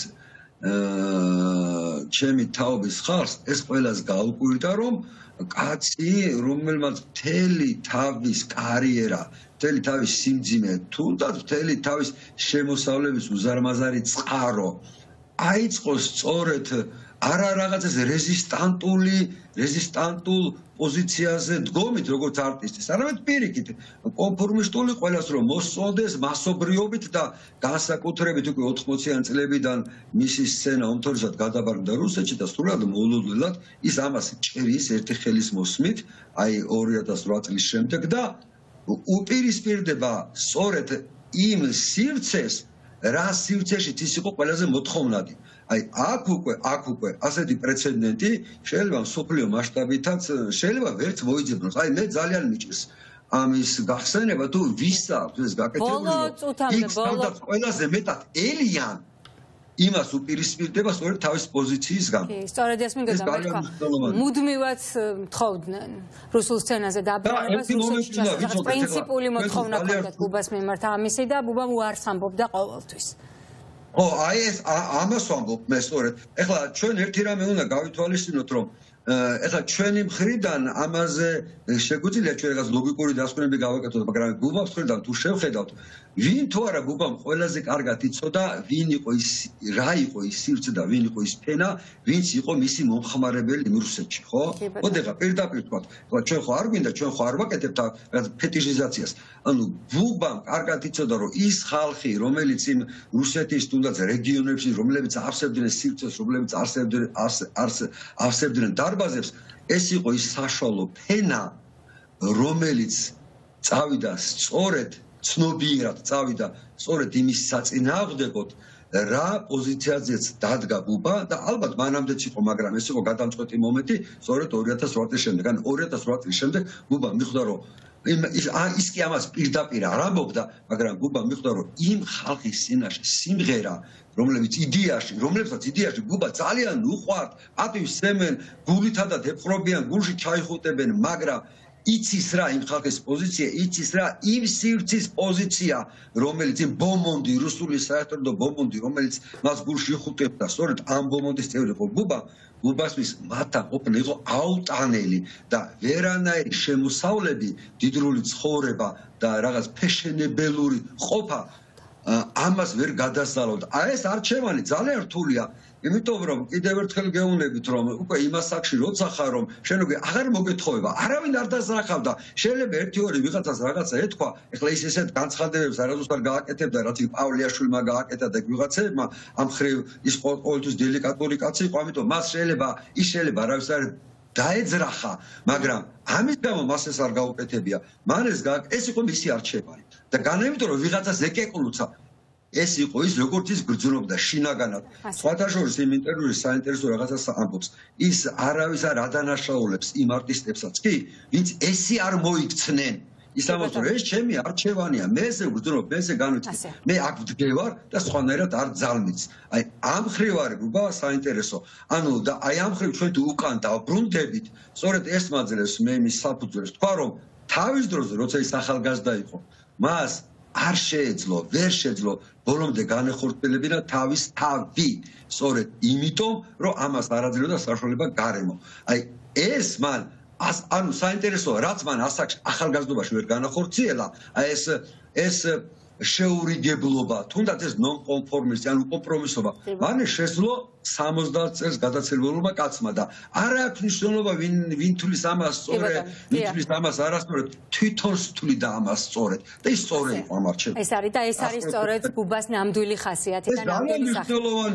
Speaker 6: ჩემი თაობის ხალხს ეს ყველას გაუკვირდა, რომ კაცი, რომელმაც მთელი თავის კარიერა, მთელი თავის სიმძიმე, თუნდაც მთელი თავის შემოსავლების უზარმაზარი წყარო აიწყოს სწორედ არა რაღაცას რეზისტანტული, რეზისტანტულ პოზიციაზე დგომით, როგორც არტისტის, არამედ პირიქით, კონფორმისტული ყველას რომ მოსწონდეს მასობრიობით და განსაკუთრებით უკვე ოთხმოციანი წლებიდან მისი სცენა უმთავრესად გადაბარგდა რუსეთში და სრულად მოულოდნელად ის ამას ჭრის ერთი ხელის მოსმით, აი ორი ათას ოთხ წლის შემდეგ და უპირისპირდება სწორედ იმ სივრცეს, რა სივრცეშიც ის იყო ყველაზე მოთხოვნადი. აი აქ უკვე აქ უკვე ასეთი პრეცედენტი შეიძლება მსოფლიო მასშტაბითაც შეიძლება ვერც მოიძებნოს. აი მე ძალიან მიჭირს ამის გახსენება თუ ვისა ეს გაკეთებული
Speaker 1: ბოლო წუთამდე ბოლო
Speaker 6: ყველაზე მეტად ელიან იმას უპირისპირდება სწორედ თავის პოზიციის გამო.
Speaker 1: კი, სწორედ ეს მინდოდა მეთქვა. მუდმივად თხოვდნენ რუსულ სცენაზე დაბრუნებას რუსეთში ჩასულს. პრინციპული მოთხოვნა ჰქონდათ ბუბას მიმართ ამისი და ბუბამ უარს ამბობდა ყოველთვის.
Speaker 6: ო, აი ეს ამას ვამბობ მე სწორედ. ეხლა ჩვენ ერთი რამე უნდა გავითვალისწინოთ, რომ ეხლა ჩვენი მხრიდან ამაზე შეგვიძლია ჩვენ რაღაც ლოგიკური დასკვნები გავაკეთოთ, მაგრამ ბუბას მხრიდან თუ შევხედავთ, ვინ თუ არა ბუბამ ყველაზე კარგად იცოდა, ვინ იყო ის, რა იყო ის სივრცე და ვინ იყო ის ფენა, ვინც იყო მისი მომხმარებელი რუსეთში, ხო? ოდე ხა პირდაპირ თქვათ, ჩვენ ხო არ გვინდა, ჩვენ ხო არ ვაკეთებთ რაღაც ფეტიშიზაციას. ანუ ბუბამ კარგად იცოდა, რომ ის ხალხი, რომელიც იმ რუსეთის თუნდაც რეგიონებში, რომლებიც არსებდნენ სივრცეს, რომლებიც არსებდნენ არსებდნენ დარბაზებს, ეს იყო ის საშუალო ფენა, რომელიც წავიდა სწორედ ცნობიერად წავიდა სწორედ იმის საწინააღმდეგოდ, რა პოზიციაზეც დადგა ბუბა და ალბათ მანამდეც იყო, მაგრამ ეს იყო გადამწყვეტი მომენტი სწორედ ორი ათას რვა წლის შემდეგ. ან ორი ათას რვა წლის შემდეგ ბუბა მიხვდა, რომ ის კი ამას პირდაპირ არ ამბობდა, მაგრამ ბუბა მიხვდა, რომ იმ ხალხის წინაშე სიმღერა, რომლებიც იდეაში, რომლებსაც იდეაში ბუბა ძალიან უყვართ, პატივს სცემენ, გულითადად ეპყრობიან, გულში ჩაიხუტებენ, მაგრამ იცის რა იმ ხალხის პოზიცია, იცის რა იმ სივრცის პოზიცია, რომელიც იმ ბომონდი, რუსული საერთო ბომონდი, რომელიც მას გულში იხუტებდა, სწორედ ამ ბომონდის წევრი იყო ბუბა, ბუბასთვის მათთან ყოფნა იყო აუტანელი და ვერანაირი შემოსავლები, დიდრული ცხოვრება და რაღაც ფეშენებელური ყოფა ამას ვერ გადასწავლოთ. აი ეს არჩევანი ძალიან რთულია. იმიტომ რომ კიდევ ერთხელ გეუბნებით, რომ უკვე იმას საკში როცა ხარ, რომ შენ უკვე აღარ მოგეთხოვება, არავინ არ დასახავდა. შეიძლება ერთი ორი ვიღაცას რაღაცა ეთქვა, ეხლა ის ესეთ განცხადებებს არასდროს არ გააკეთებდა, რაც იქ პავლეაშვილმა გააკეთა და ვიღაცებმა ამ ხრივ ის ყოველთვის დელიკატური კაცი იყო, ამიტომ მას შეიძლება ის შეიძლება არავის არ დაეძრახა, მაგრამ ამის გამო მას ეს არ გაუკეთებია. მან ეს ეს იყო მისი არჩევანი. და განავითარო რომ ვიღაცას ეკეკლუცა ეს იყო ის როგორც ის გრძნობდა შინაგანად. სხვათა შორის იმ ინტერვიუში საინტერესო რაღაცას ამბობს. ის არავის არ ადანაშაულებს იმ არტისტებსაც კი, ვინც ესე არ მოიქცნენ. ის ამბობს რომ ეს ჩემი არჩევანია, მე ესე ვგრძნობ, მე ესე განვიწყდი. მე აქ ვდგევარ და სხვანაირად არ ძალმიც. აი ამ ხრივ არის ბუბა საინტერესო. ანუ და აი ამ ხრივ ჩვენ თუ უკან დავბრუნდებით, სწორედ ეს მაძლევს მე იმის საფუძველს თქვა რომ თავის დროზე როცა ის ახალგაზრდა იყო, მას არ შეეძლო, ვერ შეეძლო ბოლომდე განეხორციელებინა თავის თავი. სწორედ იმიტომ, რომ ამას არ აძლევდა საშუალება გარემო. აი ეს მან ანუ საინტერესოა, რაც მან ასაკში ახალგაზრდობაში ვერ განახორციელა, აი ეს ეს შეურიგებლობა, თუნდაც ეს ნონკონფორმიზმი, ანუ კომპრომისობა, მან შეძლო სამოცდაათ წელს გადაცილებულმა კაცმა და არ აქვს მნიშვნელობა ვინ ვინ თulis ამას სწორედ, ვინ თulis ამას არასწორად, თვითონ თulida ამას სწორედ და ის სწორი იყო ამ არჩევანში.
Speaker 1: ეს არის და ეს არის სწორედ ბუბას ნამდვილი ხასიათი და ნამდვილი სახე.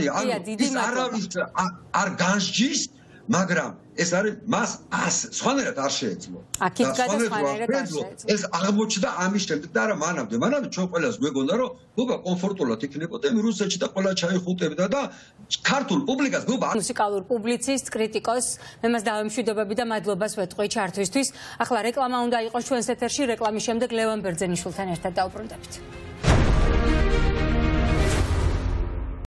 Speaker 6: ის არავის არ განსჯის, მაგრამ ეს არის მას სხვანაირად არ შეეძლო.
Speaker 1: აქეთ გადასხვანაირად არ შეეძლო.
Speaker 6: ეს აღმოჩნდა ამის შემდეგ და არა მანამდე. მანამდე ჩვენ ყველას გვეგონდა რომ ბუბა კომფორტულად იქნებოდა რუსეთში და ყველა ჩაიხუტებდა და ქართულ პუბლიკას ბუბა
Speaker 1: მუსიკალურ პუბლიცისტ, კრიტიკოს, მე მას დავემშვიდობები და მადლობას ვეთყვი ჩართვისთვის. ახლა რეკლამა უნდა იყოს ჩვენს ეთერში, რეკლამის შემდეგ ლევან ბერძენიშვილთან ერთად დავბრუნდებით.